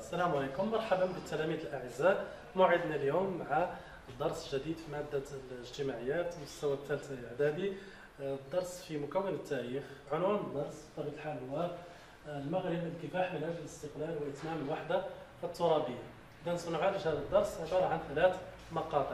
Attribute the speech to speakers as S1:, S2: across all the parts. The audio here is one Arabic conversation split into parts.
S1: السلام عليكم، مرحبا بالتلاميذ الأعزاء. موعدنا اليوم مع درس جديد في مادة الاجتماعيات المستوى الثالث الإعدادي. الدرس في مكون التاريخ. عنوان الدرس بطبيعة الحال هو المغرب الكفاح من أجل الاستقلال وإتمام الوحدة الترابية. إذا سنعالج هذا الدرس عبارة عن 3 مقاطع.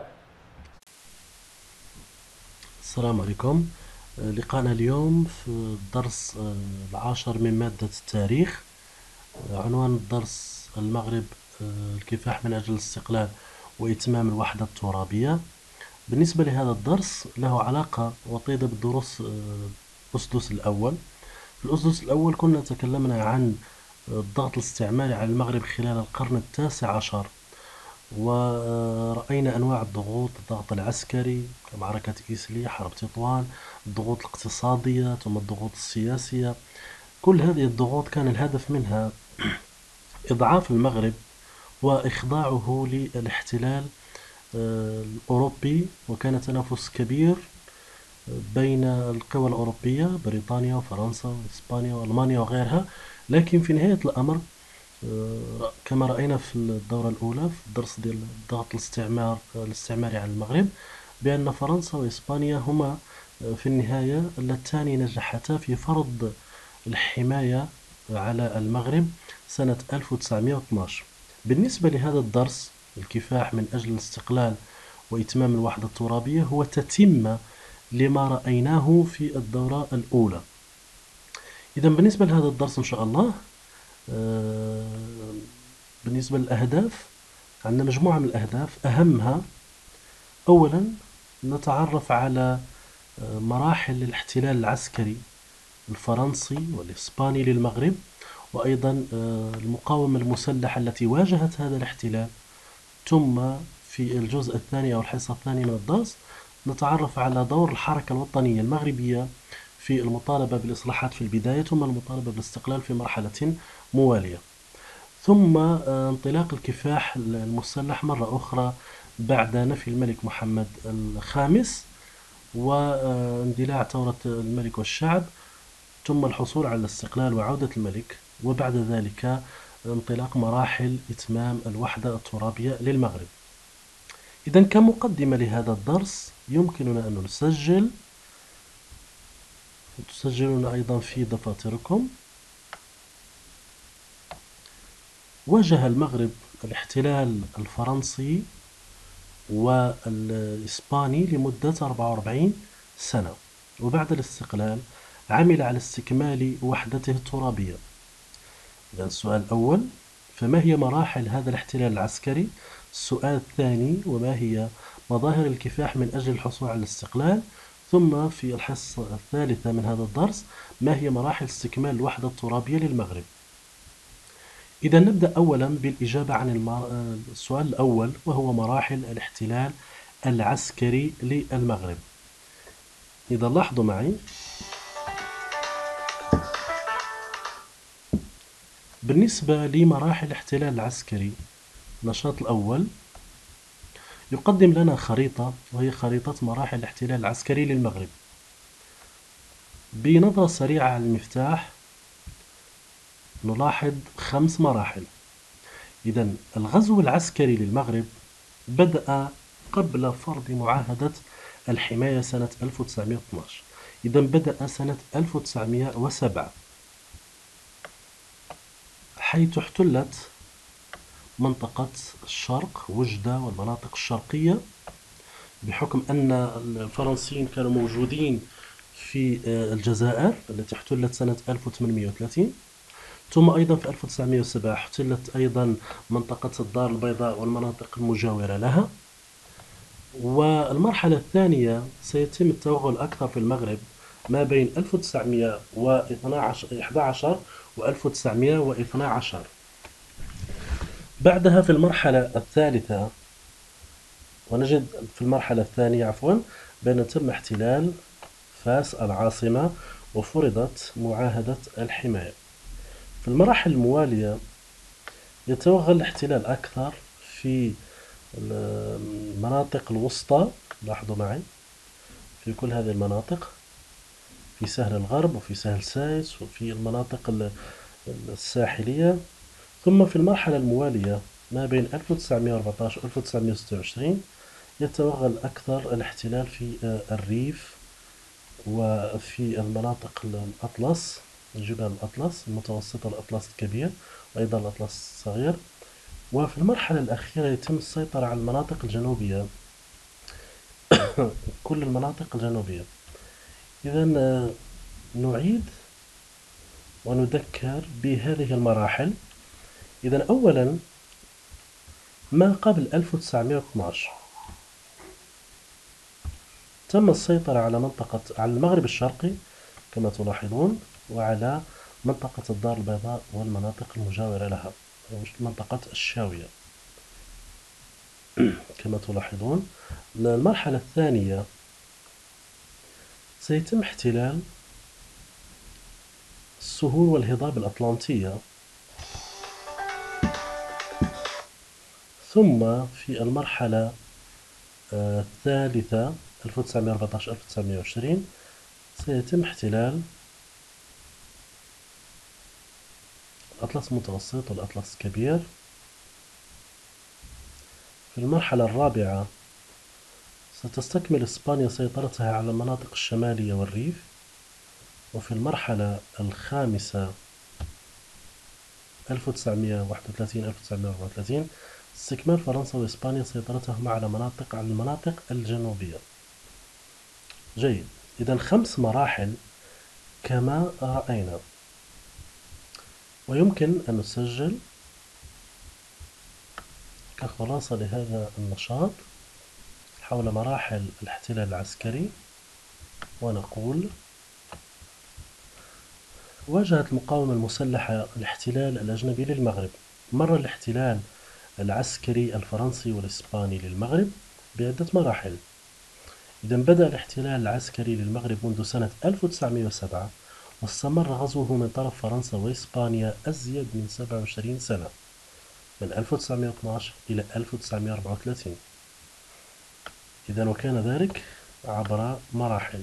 S2: السلام عليكم. لقاءنا اليوم في الدرس العاشر من مادة التاريخ. عنوان الدرس المغرب الكفاح من أجل الاستقلال وإتمام الوحدة الترابية. بالنسبة لهذا الدرس له علاقة وطيدة بالدروس الأسدس الأول. في الأسدس الأول كنا تكلمنا عن الضغط الاستعماري على المغرب خلال القرن التاسع عشر، ورأينا أنواع الضغوط: الضغط العسكري كمعركة إيسلي، حرب تطوان، الضغوط الاقتصادية، ثم الضغوط السياسية. كل هذه الضغوط كان الهدف منها إضعاف المغرب وإخضاعه للاحتلال الأوروبي، وكان تنافس كبير بين القوى الأوروبية بريطانيا وفرنسا وإسبانيا وألمانيا وغيرها. لكن في نهاية الأمر كما رأينا في الدورة الأولى في الدرس ديال الضغط الاستعماري على المغرب، بأن فرنسا وإسبانيا هما في النهاية اللتان نجحتا في فرض الحماية على المغرب سنة 1912. بالنسبة لهذا الدرس الكفاح من أجل الاستقلال وإتمام الوحدة الترابية هو تتمة لما رأيناه في الدورة الأولى. إذا بالنسبة لهذا الدرس إن شاء الله، بالنسبة للأهداف عندنا مجموعة من الأهداف. أهمها أولا نتعرف على مراحل الاحتلال العسكري الفرنسي والإسباني للمغرب، وأيضا المقاومة المسلحة التي واجهت هذا الاحتلال. ثم في الجزء الثاني أو الحصة الثانية من الدرس نتعرف على دور الحركة الوطنية المغربية في المطالبة بالإصلاحات في البداية، ثم المطالبة بالاستقلال في مرحلة موالية. ثم انطلاق الكفاح المسلح مرة أخرى بعد نفي الملك محمد الخامس واندلاع ثورة الملك والشعب، ثم الحصول على الاستقلال وعودة الملك، وبعد ذلك انطلاق مراحل إتمام الوحدة الترابية للمغرب. إذا كمقدمة لهذا الدرس يمكننا أن نسجل، وتسجلون أيضا في دفاتركم: واجه المغرب الاحتلال الفرنسي والإسباني لمدة 44 سنة، وبعد الاستقلال عمل على استكمال وحدته الترابية. إذن السؤال الأول: فما هي مراحل هذا الاحتلال العسكري؟ السؤال الثاني: وما هي مظاهر الكفاح من أجل الحصول على الاستقلال؟ ثم في الحصة الثالثة من هذا الدرس: ما هي مراحل استكمال الوحدة الترابية للمغرب؟ إذا نبدأ أولا بالإجابة عن السؤال الأول، وهو مراحل الاحتلال العسكري للمغرب. إذا لاحظوا معي، بالنسبة لمراحل الاحتلال العسكري، النشاط الأول يقدم لنا خريطة، وهي خريطة مراحل الاحتلال العسكري للمغرب. بنظرة سريعة على المفتاح نلاحظ 5 مراحل. إذا الغزو العسكري للمغرب بدأ قبل فرض معاهدة الحماية سنة 1912. إذا بدأ سنة 1907، حيث احتلت منطقة الشرق وجدة والمناطق الشرقية، بحكم أن الفرنسيين كانوا موجودين في الجزائر التي احتلت سنة 1830. ثم أيضا في 1907 احتلت أيضا منطقة الدار البيضاء والمناطق المجاورة لها. والمرحلة الثانية سيتم التوغل أكثر في المغرب ما بين 1911 و 1912. بعدها في المرحلة الثالثة، ونجد في المرحلة الثانية بأن تم احتلال فاس العاصمة وفرضت معاهدة الحماية. في المراحل الموالية يتوغل الاحتلال أكثر في المناطق الوسطى. لاحظوا معي في كل هذه المناطق، في سهل الغرب وفي سهل سايس وفي المناطق الساحلية. ثم في المرحلة الموالية ما بين 1914 و 1926 يتوغل أكثر الاحتلال في الريف وفي المناطق الأطلس، جبال الأطلس المتوسط والأطلس الكبير وأيضا الأطلس الصغير. وفي المرحلة الأخيرة يتم السيطرة على المناطق الجنوبية كل المناطق الجنوبية. إذا نعيد ونذكر بهذه المراحل. إذا أولا ما قبل 1912 تم السيطرة على على المغرب الشرقي كما تلاحظون، وعلى منطقة الدار البيضاء والمناطق المجاورة لها، منطقة الشاوية كما تلاحظون. المرحلة الثانية سيتم احتلال السهول والهضاب الأطلنطية، ثم في المرحلة الثالثة 1914-1920 سيتم احتلال الأطلس المتوسط والأطلس الكبير. في المرحلة الرابعة ستستكمل إسبانيا سيطرتها على المناطق الشمالية والريف. وفي المرحلة الخامسة 1931-1934 استكمال فرنسا وإسبانيا سيطرتهما على المناطق الجنوبية. جيد، إذا 5 مراحل كما رأينا، ويمكن أن نسجل كخلاصة لهذا النشاط حول مراحل الاحتلال العسكري، ونقول: واجهت المقاومة المسلحة الاحتلال الأجنبي للمغرب. مر الاحتلال العسكري الفرنسي والإسباني للمغرب بعدة مراحل. إذا بدأ الاحتلال العسكري للمغرب منذ سنة 1907، واستمر غزوه من طرف فرنسا وإسبانيا أزيد من 27 سنة، من 1912 إلى 1934. إذا وكان ذلك عبر مراحل.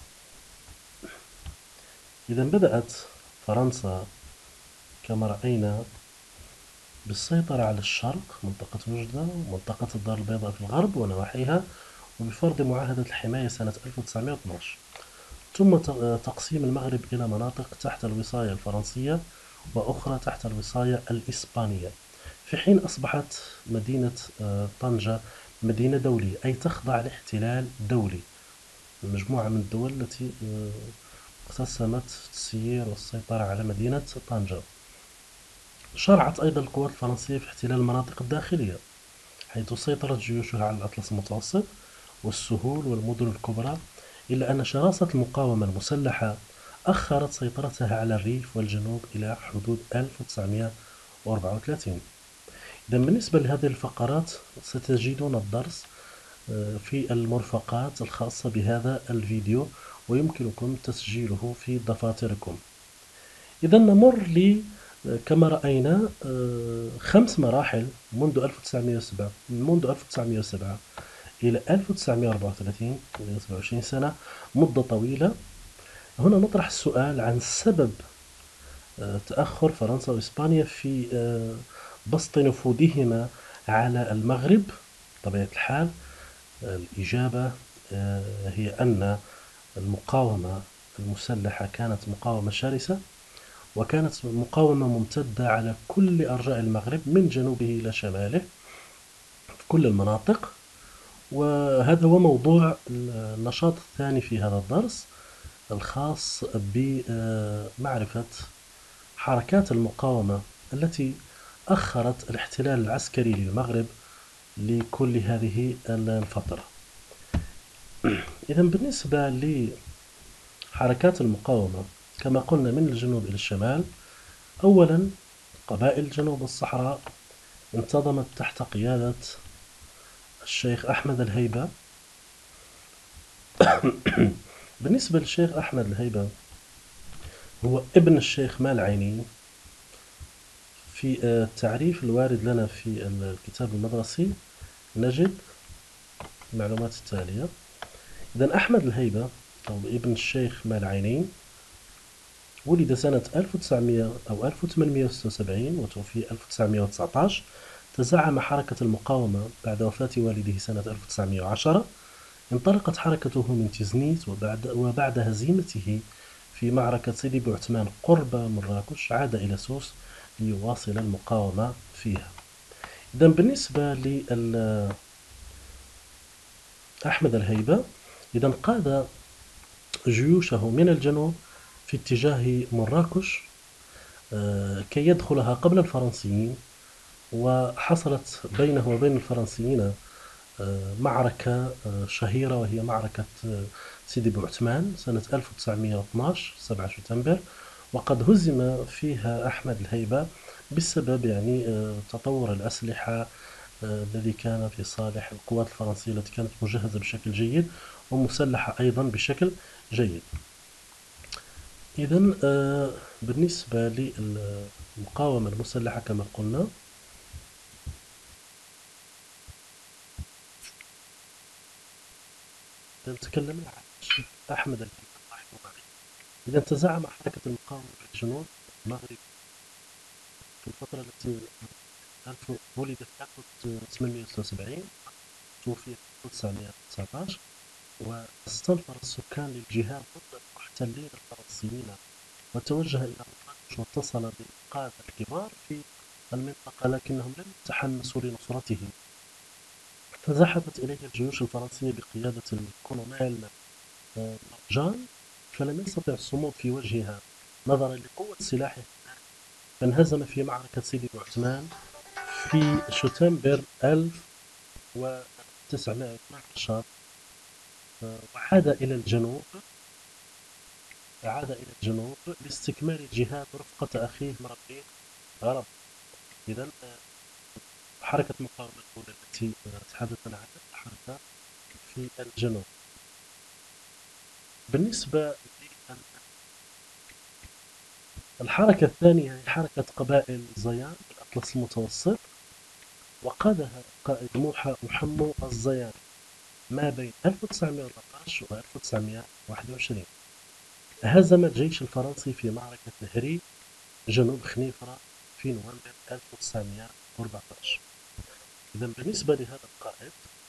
S2: إذا بدأت فرنسا كما رأينا بالسيطرة على الشرق، منطقة وجدة ومنطقة الدار البيضاء في الغرب ونواحيها، وبفرض معاهدة الحماية سنة 1912. ثم تقسيم المغرب إلى مناطق تحت الوصاية الفرنسية وأخرى تحت الوصاية الإسبانية، في حين أصبحت مدينة طنجة مدينة دولية، أي تخضع لاحتلال دولي، مجموعة من الدول التي اقتسمت التسيير والسيطرة على مدينة طنجة. شرعت أيضا القوات الفرنسية في احتلال المناطق الداخلية، حيث سيطرت جيوشها على الأطلس المتوسط والسهول والمدن الكبرى، إلا أن شراسة المقاومة المسلحة أخرت سيطرتها على الريف والجنوب إلى حدود 1934. إذا بالنسبة لهذه الفقرات ستجدون الدرس في المرفقات الخاصة بهذا الفيديو، ويمكنكم تسجيله في دفاتركم. إذا نمر كما رأينا 5 مراحل منذ 1907 إلى 1934، 27 سنة، مدة طويلة. هنا نطرح السؤال عن سبب تأخر فرنسا وإسبانيا في بسط نفوذهما على المغرب. بطبيعة الحال الإجابة هي أن المقاومة المسلحة كانت مقاومة شرسة، وكانت مقاومة ممتدة على كل أرجاء المغرب من جنوبه إلى شماله في كل المناطق. وهذا هو موضوع النشاط الثاني في هذا الدرس، الخاص بمعرفة حركات المقاومة التي أخرت الاحتلال العسكري للمغرب لكل هذه الفترة. إذا بالنسبة لحركات المقاومة كما قلنا من الجنوب إلى الشمال، أولا قبائل جنوب الصحراء انتظمت تحت قيادة الشيخ أحمد الهيبة. بالنسبة للشيخ أحمد الهيبة هو ابن الشيخ مال عيني. في التعريف الوارد لنا في الكتاب المدرسي نجد المعلومات التالية. إذن أحمد الهيبة أو ابن الشيخ مال عيني ولد سنة 1900 أو 1876 وتوفي 1919. تزعم حركة المقاومة بعد وفاة والده سنة 1910. انطلقت حركته من تيزنيت، وبعد هزيمته في معركة سيدي بوعتمان قرب مراكش عاد إلى سوس ليواصل المقاومة فيها. إذا بالنسبة لأحمد الهيبة، إذا قاد جيوشه من الجنوب في اتجاه مراكش كي يدخلها قبل الفرنسيين، وحصلت بينه وبين الفرنسيين معركة شهيرة، وهي معركة سيدي بوعتمان سنة 1912 7 شتنبر، وقد هزم فيها أحمد الهيبة بسبب يعني تطور الأسلحة الذي كان في صالح القوات الفرنسية التي كانت مجهزة بشكل جيد ومسلحة أيضا بشكل جيد. إذا بالنسبة للمقاومة المسلحة كما قلنا، تكلمنا عن أحمد الهيبة رحمه الله. إذا تزعم حركة المقاومة في الجنوب المغرب في الفترة التي ولد في 1876 توفي في 1919، واستنفر السكان للجهاد ضد المحتلين الفرنسيين، وتوجه إلى مراكش واتصل بالقادة الكبار في المنطقة، لكنهم لم يتحمسوا لنصرته، فزحفت إليه الجيوش الفرنسية بقيادة الكولونيل مرجان، فلم يستطع الصمود في وجهها نظرا لقوة سلاحه، فانهزم في معركة سيدي بوعتمان في شتنبر 1912، وعاد إلى الجنوب لاستكمال الجهاد رفقة أخيه مربيه غرب. إذا حركة المقاومة الأولى التي تحدثنا عنها حركة في الجنوب. بالنسبة للحركة الثانية هي حركة قبائل الزيان في الأطلس المتوسط، وقادها قائد موحى محمو الزياني ما بين 1914 و 1921. هزم الجيش الفرنسي في معركة نهري جنوب خنيفرة في نوفمبر 1914. إذا بالنسبة لهذا القائد،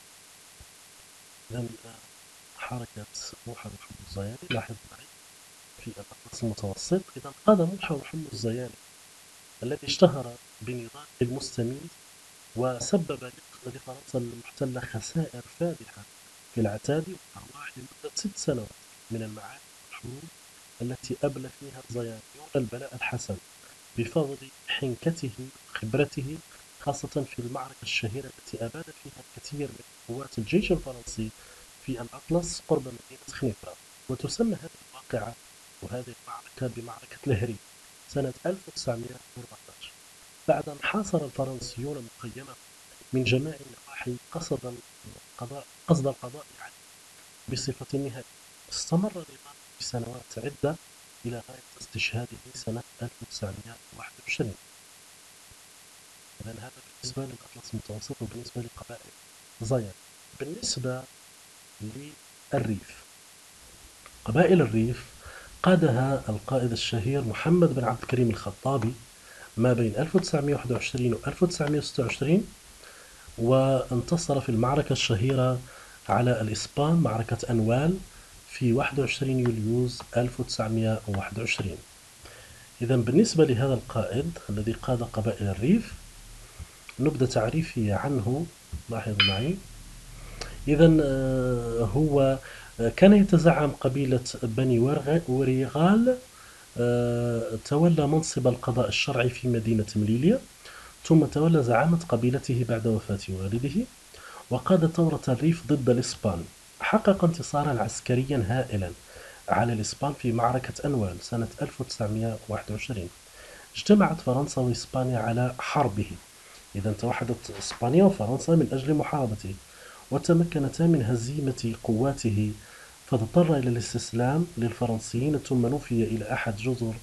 S2: إذا حركة موحى محمد الزياني، لاحظ معي في الأطلس المتوسط، إذا قاد موحى محمد الزياني الذي اشتهر بنضاله المستميت وسبب لفرنسا المحتلة خسائر فادحة في العتاد والأرواح لمدة 6 سنوات من المعارك والحروب التي أبلى فيها الزيانيون البلاء الحسن بفضل حنكته وخبرته، خاصة في المعركة الشهيرة التي أباد فيها الكثير من قوات الجيش الفرنسي في الأطلس قرب مدينة خنيفرة. وتسمى هذه الواقعة وهذه المعركة بمعركة لهري سنة 1914. بعد أن حاصر الفرنسيون مخيمة من جميع النواحي قصد القضاء عليه بصفة نهائية، استمر النضال لسنوات عدة إلى غاية استشهاده سنة 1921. إذا هذا بالنسبة للأطلس المتوسط وبالنسبة لقبائل زيان. بالنسبة للريف، قبائل الريف قادها القائد الشهير محمد بن عبد الكريم الخطابي ما بين 1921 و 1926، وانتصر في المعركة الشهيرة على الإسبان معركة أنوال في 21 يوليوز 1921. إذا بالنسبة لهذا القائد الذي قاد قبائل الريف نبدأ تعريفي عنه. لاحظ معي. إذا هو كان يتزعم قبيلة بني وريغال، تولى منصب القضاء الشرعي في مدينة مليليا، ثم تولى زعامة قبيلته بعد وفاة والده، وقاد ثورة الريف ضد الإسبان، حقق انتصارا عسكريا هائلا على الإسبان في معركة أنوال سنة 1921. اجتمعت فرنسا وإسبانيا على حربه، إذا توحدت إسبانيا وفرنسا من أجل محاربته، وتمكنتا من هزيمة قواته، فاضطر إلى الاستسلام للفرنسيين، ثم نفي إلى أحد جزر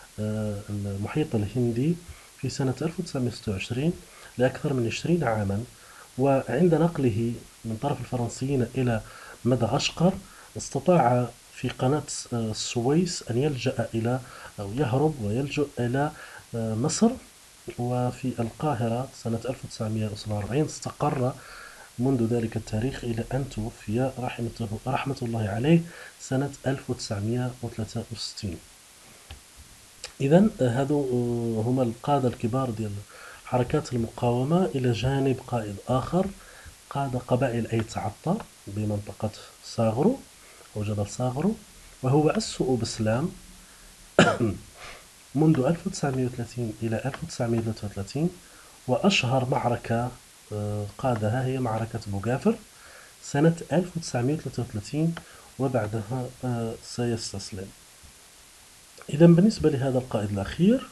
S2: المحيط الهندي في سنة 1926 لأكثر من 20 عاما. وعند نقله من طرف الفرنسيين إلى مدغشقر استطاع في قناة السويس أن يلجأ إلى أو يهرب ويلجأ إلى مصر. وفي القاهرة سنة 1947 استقر منذ ذلك التاريخ إلى أن توفي رحمة الله عليه سنة 1963. إذا هذو هما القادة الكبار ديال حركات المقاومة، إلى جانب قائد آخر قاد قبائل أيت عطا بمنطقة صاغرو أو جبل صاغرو، وهو السؤ بسلام منذ 1930 إلى 1933. وأشهر معركة قادها هي معركة بوغافر سنة 1933، وبعدها سيستسلم. إذا بالنسبة لهذا القائد الأخير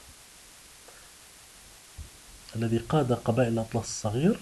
S2: الذي قاد قبائل الأطلس الصغير،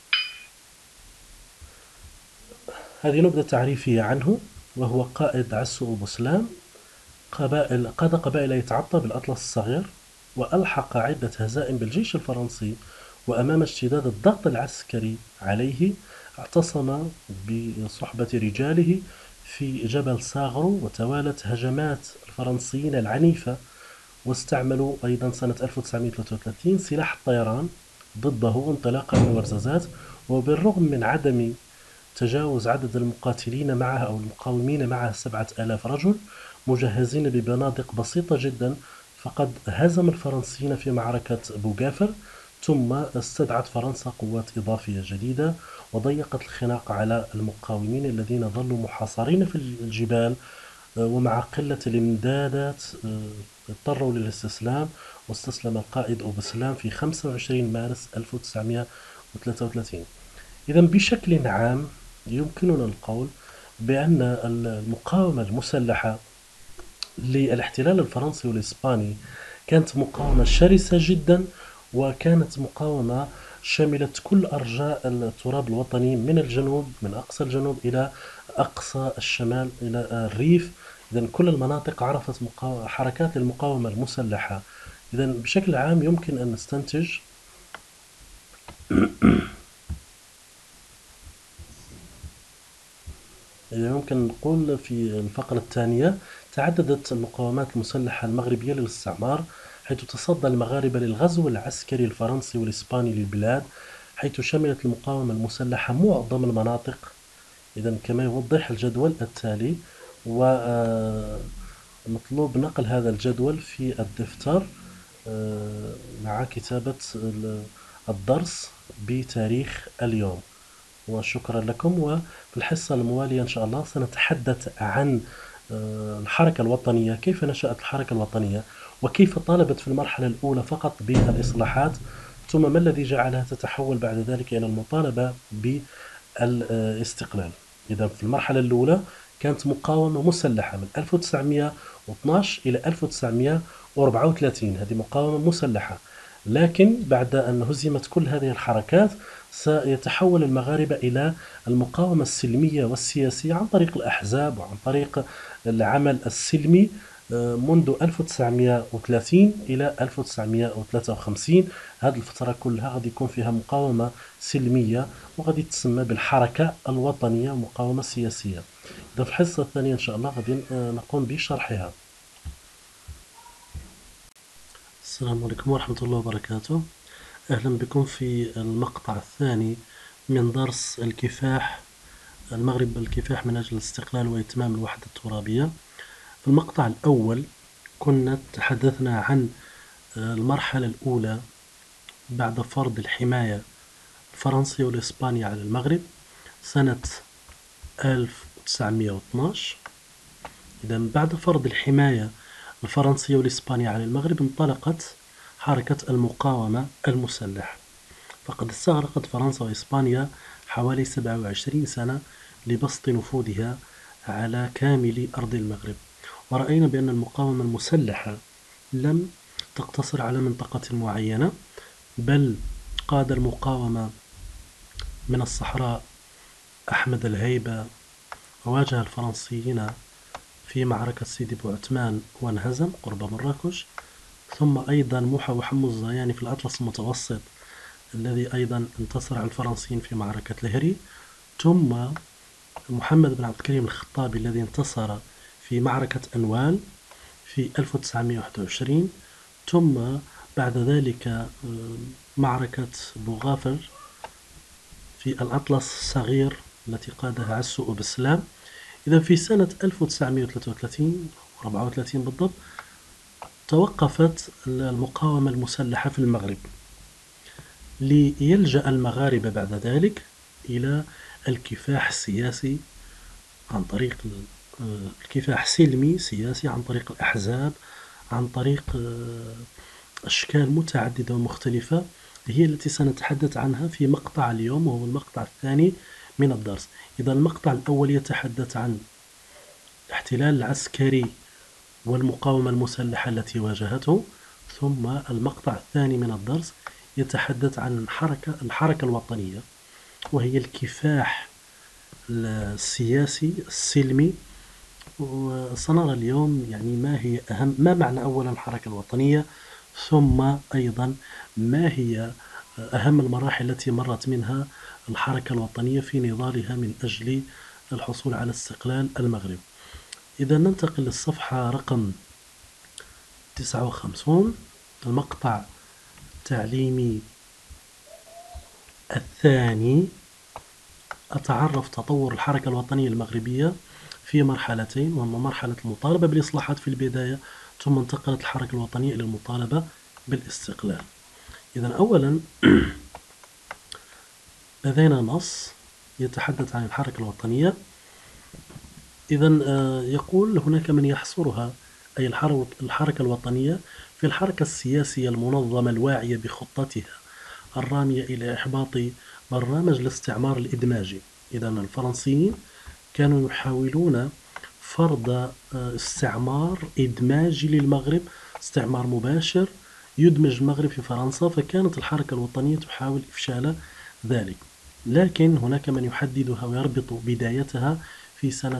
S2: هذه نبذة تعريفية عنه. وهو قائد عسو بسلام قاد قبائل يتعطى بالأطلس الصغير، وألحق عدة هزائم بالجيش الفرنسي، وأمام اشتداد الضغط العسكري عليه اعتصم بصحبة رجاله في جبل صاغرو، وتوالت هجمات الفرنسيين العنيفة، واستعملوا أيضا سنة 1933 سلاح الطيران ضده انطلاقا من ورزازات. وبالرغم من عدم تجاوز عدد المقاتلين معه أو المقاومين معه 7000 رجل مجهزين ببنادق بسيطة جدا، فقد هزم الفرنسيين في معركة بوغافر، ثم استدعت فرنسا قوات إضافية جديدة وضيقت الخناق على المقاومين الذين ظلوا محاصرين في الجبال، ومع قلة الإمدادات اضطروا للاستسلام، واستسلم القائد أوبسلام في 25 مارس 1933. إذا بشكل عام يمكننا القول بأن المقاومة المسلحة للاحتلال الفرنسي والإسباني كانت مقاومة شرسة جدا، وكانت مقاومة شملت كل أرجاء التراب الوطني من الجنوب، من أقصى الجنوب إلى أقصى الشمال إلى الريف. إذن كل المناطق عرفت حركات المقاومة المسلحة. إذن بشكل عام يمكن أن نستنتج يمكن نقول في الفقرة الثانية: تعددت المقاومات المسلحة المغربية للاستعمار، حيث تصدى المغاربة للغزو العسكري الفرنسي والإسباني للبلاد، حيث شملت المقاومة المسلحة معظم المناطق. إذن كما يوضح الجدول التالي، ومطلوب نقل هذا الجدول في الدفتر مع كتابة الدرس بتاريخ اليوم. وشكرا لكم. وفي الحصة الموالية إن شاء الله سنتحدث عن الحركة الوطنية، كيف نشأت الحركة الوطنية، وكيف طالبت في المرحلة الأولى فقط بالإصلاحات، ثم ما الذي جعلها تتحول بعد ذلك إلى المطالبة بالاستقلال. إذا في المرحلة الأولى كانت مقاومة مسلحة من 1912 إلى 1934، هذه مقاومة مسلحة. لكن بعد أن هزمت كل هذه الحركات سيتحول المغاربة إلى المقاومة السلمية والسياسية عن طريق الأحزاب وعن طريق العمل السلمي منذ 1930 إلى 1953. هذه الفترة كلها غادي يكون فيها مقاومة سلمية، وغادي تسمى بالحركة الوطنية، مقاومة سياسية. إذا في الحصة الثانية إن شاء الله غادي نقوم بشرحها. السلام عليكم ورحمة الله وبركاته. أهلا بكم في المقطع الثاني من درس الكفاح، المغرب الكفاح من أجل الاستقلال وإتمام الوحدة الترابية. في المقطع الأول كنا تحدثنا عن المرحلة الأولى بعد فرض الحماية الفرنسية والإسبانية على المغرب سنة 1912. إذا بعد فرض الحماية الفرنسية والإسبانية على المغرب انطلقت حركة المقاومة المسلحة، فقد استغرقت فرنسا وإسبانيا حوالي 27 سنة لبسط نفوذها على كامل أرض المغرب. ورأينا بأن المقاومة المسلحة لم تقتصر على منطقة معينة، بل قاد المقاومة من الصحراء أحمد الهيبة، وواجه الفرنسيين في معركة سيدي بوعثمان وانهزم قرب مراكش، ثم أيضا موحى وحمو الزياني في الأطلس المتوسط الذي أيضا انتصر على الفرنسيين في معركة الهري، ثم محمد بن عبد الكريم الخطابي الذي انتصر في معركة أنوال في 1921، ثم بعد ذلك معركة بوغافر في الأطلس الصغير التي قادها عسو بسلام. إذا في سنة 1933 34 بالضبط توقفت المقاومة المسلحة في المغرب، ليلجأ المغاربة بعد ذلك إلى الكفاح السياسي عن طريق الكفاح سلمي سياسي عن طريق الأحزاب، عن طريق أشكال متعددة ومختلفة هي التي سنتحدث عنها في مقطع اليوم، وهو المقطع الثاني من الدرس. إذا المقطع الأول يتحدث عن الاحتلال العسكري والمقاومة المسلحة التي واجهته، ثم المقطع الثاني من الدرس يتحدث عن الحركة الوطنية، وهي الكفاح السياسي السلمي. وسنرى اليوم يعني ما معنى أولا الحركة الوطنية، ثم أيضا ما هي أهم المراحل التي مرت منها الحركة الوطنية في نضالها من أجل الحصول على استقلال المغرب. إذا ننتقل للصفحة رقم 59، المقطع التعليمي الثاني. أتعرف تطور الحركة الوطنية المغربية في مرحلتين، وهما مرحلة المطالبة بالإصلاحات في البداية، ثم انتقلت الحركة الوطنية إلى المطالبة بالاستقلال. إذا أولا لدينا نص يتحدث عن الحركة الوطنية. إذا يقول هناك من يحصرها أي الحركة الوطنية في الحركة السياسية المنظمة الواعية بخطتها الرامية إلى إحباط برنامج الاستعمار الإدماجي. إذا الفرنسيين كانوا يحاولون فرض استعمار إدماجي للمغرب، استعمار مباشر يدمج المغرب في فرنسا، فكانت الحركة الوطنية تحاول إفشال ذلك. لكن هناك من يحددها ويربط بدايتها في سنة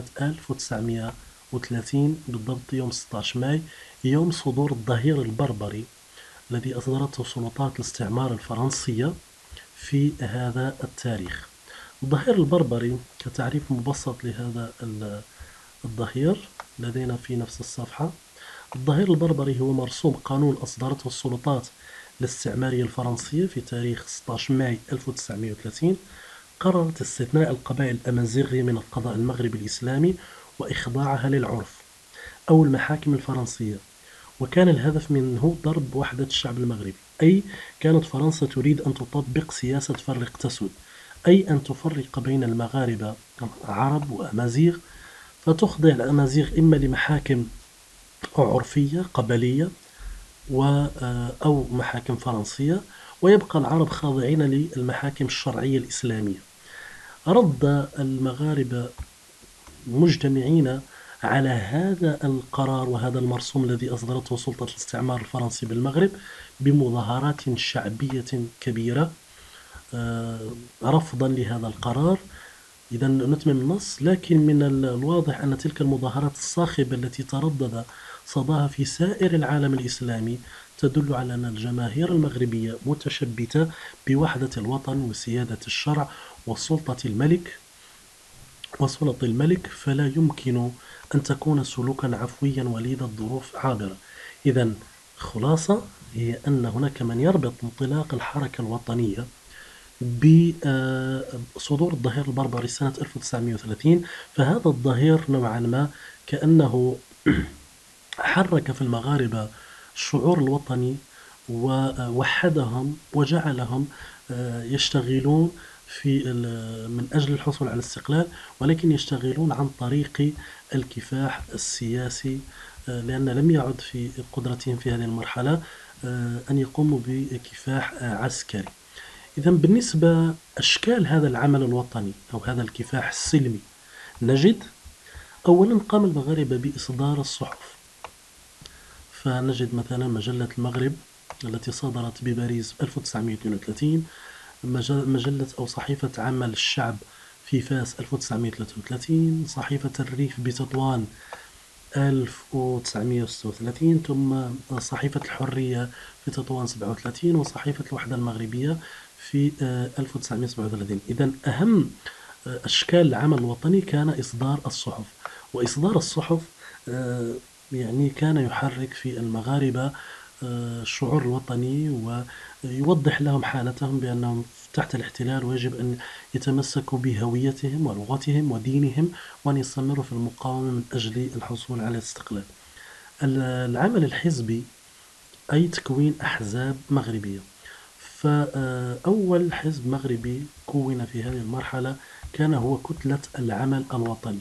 S2: 1930 بالضبط يوم 16 ماي، يوم صدور الظهير البربري الذي أصدرته سلطات الاستعمار الفرنسية في هذا التاريخ. الظهير البربري كتعريف مبسط لهذا الظهير لدينا في نفس الصفحة. الظهير البربري هو مرسوم قانون أصدرته السلطات الاستعمارية الفرنسية في تاريخ 16 ماي 1930، قررت استثناء القبائل الأمازيغية من القضاء المغربي الإسلامي وإخضاعها للعرف أو المحاكم الفرنسية، وكان الهدف منه ضرب وحدة الشعب المغربي. أي كانت فرنسا تريد أن تطبق سياسة فرق تسد، أي أن تفرق بين المغاربة عرب وأمازيغ، فتخضع الأمازيغ إما لمحاكم عرفية قبلية أو محاكم فرنسية، ويبقى العرب خاضعين للمحاكم الشرعية الإسلامية. رد المغاربة مجتمعين على هذا القرار وهذا المرسوم الذي أصدرته سلطة الاستعمار الفرنسي بالمغرب بمظاهرات شعبية كبيرة رفضا لهذا القرار. إذا نتمم النص. لكن من الواضح أن تلك المظاهرات الصاخبة التي تردد صداها في سائر العالم الإسلامي تدل على أن الجماهير المغربية متشبتة بوحدة الوطن وسيادة الشرع وسلطة الملك، فلا يمكن أن تكون سلوكا عفويا وليد الظروف عابرة. إذا خلاصة هي أن هناك من يربط انطلاق الحركة الوطنية بصدور الظهير البربري سنة 1930، فهذا الظهير نوعا ما كأنه حرك في المغاربة الشعور الوطني ووحدهم وجعلهم يشتغلون من أجل الحصول على الاستقلال، ولكن يشتغلون عن طريق الكفاح السياسي، لأن لم يعد في قدرتهم في هذه المرحلة أن يقوموا بكفاح عسكري. إذا بالنسبة أشكال هذا العمل الوطني أو هذا الكفاح السلمي، نجد أولا قام المغاربة بإصدار الصحف، فنجد مثلا مجلة المغرب التي صدرت بباريس 1932، مجلة أو صحيفة عمل الشعب في فاس 1933، صحيفة الريف بتطوان 1936، ثم صحيفة الحرية في تطوان 37، وصحيفة الوحدة المغربية في 1937. إذن أهم أشكال العمل الوطني كان إصدار الصحف، وإصدار الصحف يعني كان يحرك في المغاربة الشعور الوطني، ويوضح لهم حالتهم بأنهم تحت الاحتلال ويجب أن يتمسكوا بهويتهم ولغتهم ودينهم، وأن يستمروا في المقاومة من أجل الحصول على الاستقلال. العمل الحزبي أي تكوين أحزاب مغربية. فأول حزب مغربي كون في هذه المرحلة كان هو كتلة العمل الوطني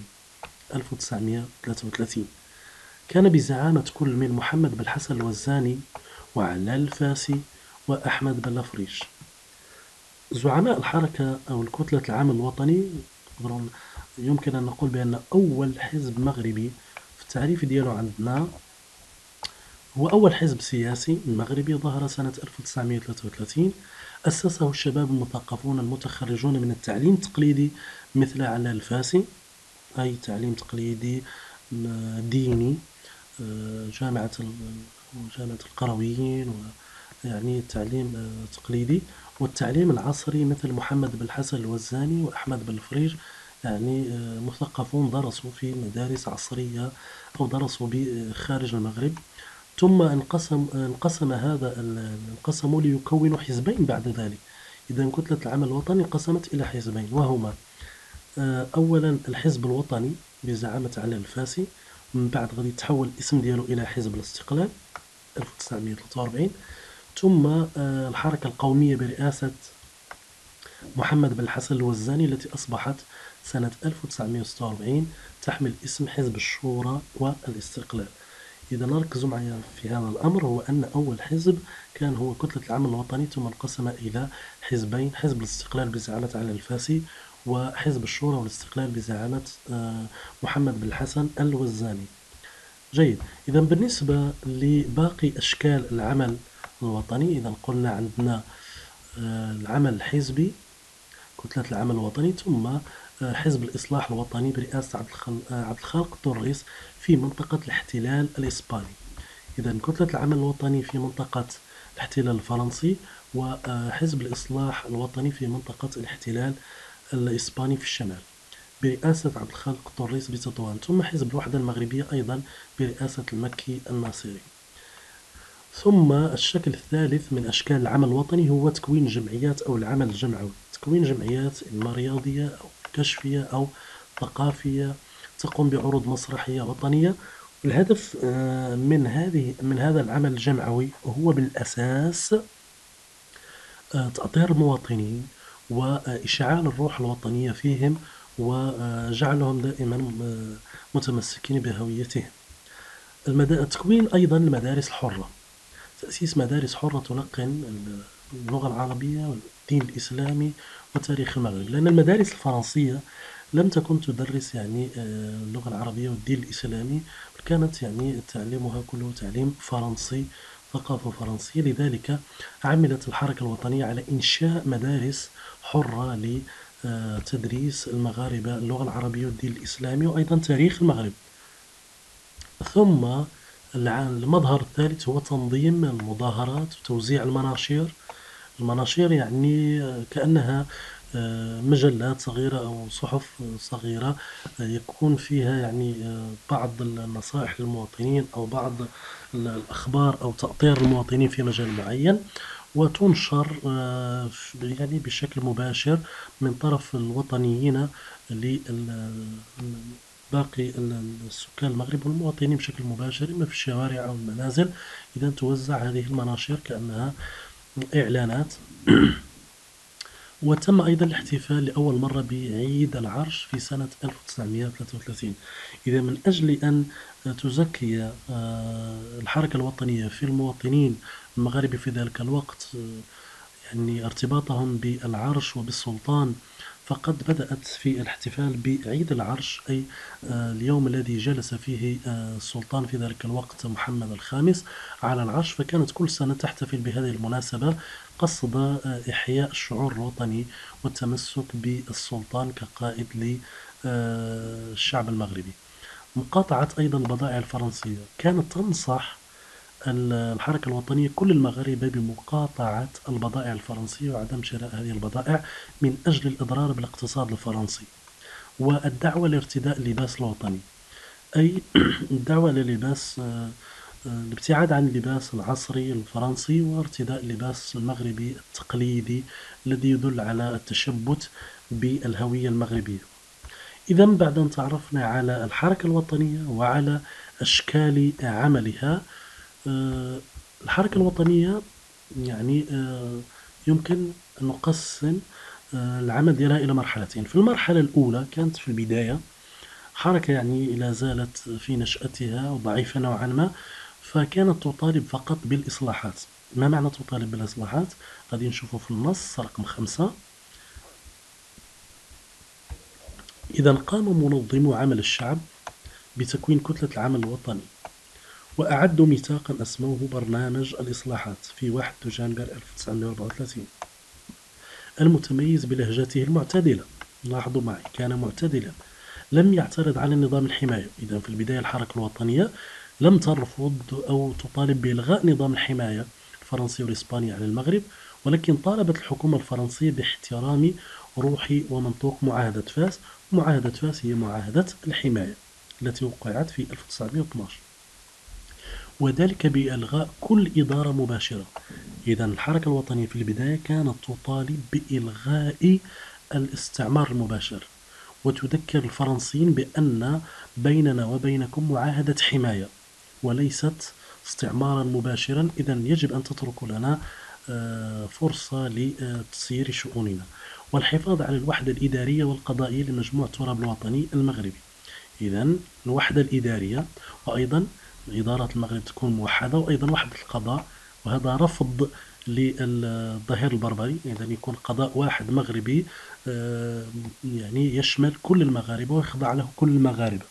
S2: 1933. كان بزعامة كل من محمد بالحسن الوزاني وعلال الفاسي وأحمد بلافريش. زعماء الحركة أو الكتلة العمل الوطني يمكن أن نقول بأن أول حزب مغربي في التعريف ديالو عندنا هو أول حزب سياسي مغربي ظهر سنة 1933. أسسه الشباب المثقفون المتخرجون من التعليم التقليدي مثل علال الفاسي، أي تعليم تقليدي ديني، جامعة القرويين، ويعني التعليم تقليدي، والتعليم العصري مثل محمد بالحسن الوزاني وأحمد بالفريج، يعني مثقفون درسوا في مدارس عصرية أو درسوا خارج المغرب. ثم انقسموا ليكونوا حزبين بعد ذلك. إذا كتلة العمل الوطني انقسمت إلى حزبين، وهما أولا الحزب الوطني بزعامة علال الفاسي، من بعد غادي يتحول الاسم ديالو إلى حزب الاستقلال 1943. ثم الحركة القومية برئاسة محمد بن الحسن الوزاني التي أصبحت سنة 1946 تحمل اسم حزب الشورى والاستقلال. إذا نركز معي في هذا الأمر، هو أن أول حزب كان هو كتلة العمل الوطني، ثم انقسم إلى حزبين: حزب الاستقلال بزعامة علي الفاسي، وحزب الشورى والاستقلال بزعامة محمد بن الحسن الوزاني. جيد. إذا بالنسبة لباقي أشكال العمل الوطني، إذا قلنا عندنا العمل الحزبي كتلة العمل الوطني، ثم حزب الإصلاح الوطني برئاسة عبد الخالق الطريس في منطقة الاحتلال الإسباني. إذا كتلة العمل الوطني في منطقة الاحتلال الفرنسي، وحزب الإصلاح الوطني في منطقة الاحتلال الإسباني في الشمال برئاسة عبد الخالق الطريس بتطوان. ثم حزب الوحدة المغربية أيضا برئاسة المكي الناصري. ثم الشكل الثالث من أشكال العمل الوطني هو تكوين جمعيات أو العمل الجمعوي. تكوين جمعيات إما رياضية أو كشفية أو ثقافية تقوم بعروض مسرحية وطنية. الهدف من هذا العمل الجمعوي هو بالأساس تأطير المواطنين وإشعال الروح الوطنية فيهم، وجعلهم دائما متمسكين بهويتهم. تكوين أيضا المدارس الحرة، تأسيس مدارس حرة تلقن اللغة العربية والدين الإسلامي وتاريخ المغرب، لأن المدارس الفرنسية لم تكن تدرس يعني اللغة العربية والدين الإسلامي، كانت يعني تعليمها كله تعليم فرنسي، ثقافة فرنسية. لذلك عملت الحركة الوطنية على إنشاء مدارس حرة لتدريس المغاربة اللغة العربية والدين الإسلامي وأيضا تاريخ المغرب. ثم المظهر الثالث هو تنظيم المظاهرات وتوزيع المناشير. المناشير يعني كأنها مجلات صغيرة أو صحف صغيرة يكون فيها يعني بعض النصائح للمواطنين أو بعض الأخبار أو تأطير المواطنين في مجال معين، وتنشر يعني بشكل مباشر من طرف الوطنيين باقي السكان المغرب والمواطنين بشكل مباشر، إما في الشوارع أو المنازل. إذا توزع هذه المناشير كأنها إعلانات. وتم أيضا الاحتفال لأول مرة بعيد العرش في سنة 1933. إذا من أجل أن تزكي الحركة الوطنية في المواطنين المغاربة في ذلك الوقت يعني ارتباطهم بالعرش وبالسلطان، فقد بدأت في الاحتفال بعيد العرش، أي اليوم الذي جلس فيه السلطان في ذلك الوقت محمد الخامس على العرش. فكانت كل سنة تحتفل بهذه المناسبة قصد إحياء الشعور الوطني والتمسك بالسلطان كقائد للشعب المغربي. مقاطعة أيضا البضائع الفرنسية، كانت تنصح الحركة الوطنية كل المغاربة بمقاطعة البضائع الفرنسية وعدم شراء هذه البضائع من أجل الإضرار بالاقتصاد الفرنسي، والدعوة لارتداء اللباس الوطني. أي الدعوة للباس الابتعاد عن اللباس العصري الفرنسي وارتداء اللباس المغربي التقليدي الذي يدل على التشبت بالهوية المغربية. إذا بعد أن تعرفنا على الحركة الوطنية وعلى أشكال عملها، الحركة الوطنية يعني يمكن أن نقسم العمل ديالها إلى مرحلتين. في المرحلة الأولى كانت في البداية حركة يعني لا زالت في نشأتها وضعيفة نوعا ما، فكانت تطالب فقط بالإصلاحات. ما معنى تطالب بالإصلاحات؟ غادي نشوفه في النص رقم 5. إذا قام منظمو عمل الشعب بتكوين كتلة العمل الوطني وأعدوا ميثاقا أسموه برنامج الإصلاحات في 1 دجنبر 1934 المتميز بلهجته المعتدلة. لاحظوا معي كان معتدلا، لم يعترض على نظام الحماية. إذا في البداية الحركة الوطنية لم ترفض أو تطالب بإلغاء نظام الحماية الفرنسي والإسباني على المغرب، ولكن طالبت الحكومة الفرنسية باحترام روح ومنطوق معاهدة فاس. معاهدة فاس هي معاهدة الحماية التي وقعت في 1912، وذلك بإلغاء كل إدارة مباشرة. إذا الحركة الوطنية في البداية كانت تطالب بإلغاء الاستعمار المباشر، وتذكر الفرنسيين بأن بيننا وبينكم معاهدة حماية وليست استعمارا مباشرا. إذا يجب أن تتركوا لنا فرصة لتسيير شؤوننا والحفاظ على الوحدة الإدارية والقضائية لمجموع التراب الوطني المغربي. إذا الوحدة الإدارية، وأيضا إدارة المغرب تكون موحدة، وأيضا وحدة القضاء، وهذا رفض للظهير البربري. إذا يكون قضاء واحد مغربي يعني يشمل كل المغاربة ويخضع له كل المغاربة.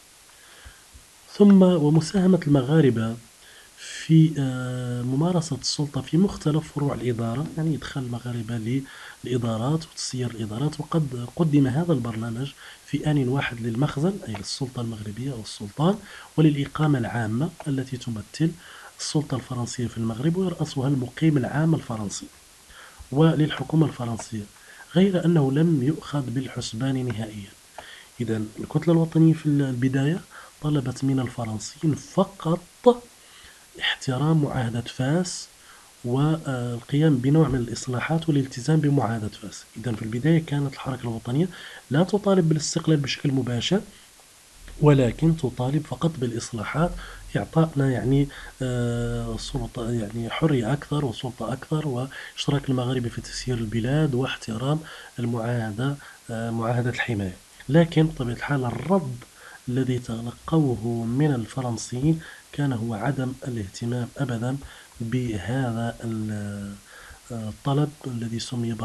S2: ثم ومساهمة المغاربة في ممارسة السلطة في مختلف فروع الإدارة، يعني إدخال المغاربة للإدارات وتسيير الإدارات. وقد قدم هذا البرنامج في آن واحد للمخزن أي للسلطة المغربية أو السلطان، وللإقامة العامة التي تمثل السلطة الفرنسية في المغرب ويرأسها المقيم العام الفرنسي، وللحكومة الفرنسية، غير أنه لم يؤخذ بالحسبان نهائيا. إذا الكتلة الوطنية في البداية طلبت من الفرنسيين فقط احترام معاهدة فاس والقيام بنوع من الإصلاحات والالتزام بمعاهدة فاس. إذا في البداية كانت الحركة الوطنية لا تطالب بالاستقلال بشكل مباشر، ولكن تطالب فقط بالإصلاحات، إعطائنا يعني سلطة يعني حرية أكثر وسلطة أكثر، وإشراك المغاربة في تسيير البلاد واحترام المعاهدة معاهدة الحماية. لكن بطبيعة الحال الرد الذي تلقوه من الفرنسيين كان هو عدم الاهتمام أبدا بهذا الطلب الذي سمي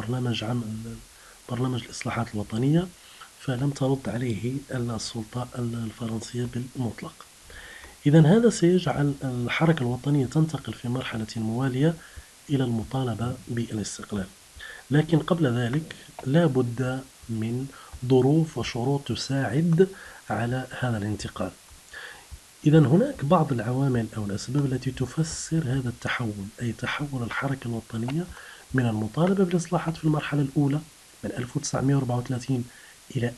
S2: برنامج الإصلاحات الوطنية، فلم ترد عليه السلطة الفرنسية بالمطلق. إذا هذا سيجعل الحركة الوطنية تنتقل في مرحلة موالية إلى المطالبة بالاستقلال، لكن قبل ذلك لا بد من ظروف وشروط تساعد على هذا الانتقال. إذا هناك بعض العوامل أو الأسباب التي تفسر هذا التحول، أي تحول الحركة الوطنية من المطالبة بالإصلاحات في المرحلة الأولى من 1934 إلى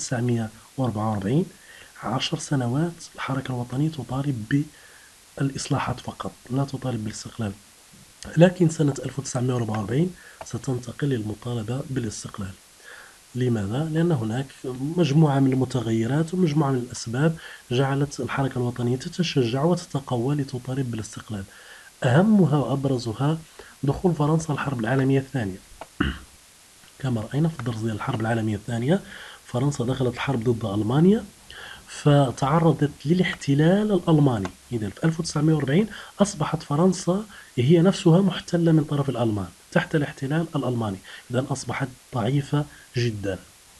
S2: 1944. 10 سنوات الحركة الوطنية تطالب بالإصلاحات فقط، لا تطالب بالاستقلال. لكن سنة 1944 ستنتقل للمطالبة بالاستقلال. لماذا؟ لأن هناك مجموعة من المتغيرات ومجموعة من الأسباب جعلت الحركة الوطنية تتشجع وتتقوى لتطالب بالاستقلال. أهمها وأبرزها دخول فرنسا الحرب العالمية الثانية. كما رأينا في الدرس ديال الحرب العالمية الثانية، فرنسا دخلت الحرب ضد ألمانيا فتعرضت للاحتلال الألماني. إذا في 1940 أصبحت فرنسا هي نفسها محتلة من طرف الألمان تحت الاحتلال الألماني، إذا أصبحت ضعيفة جدا.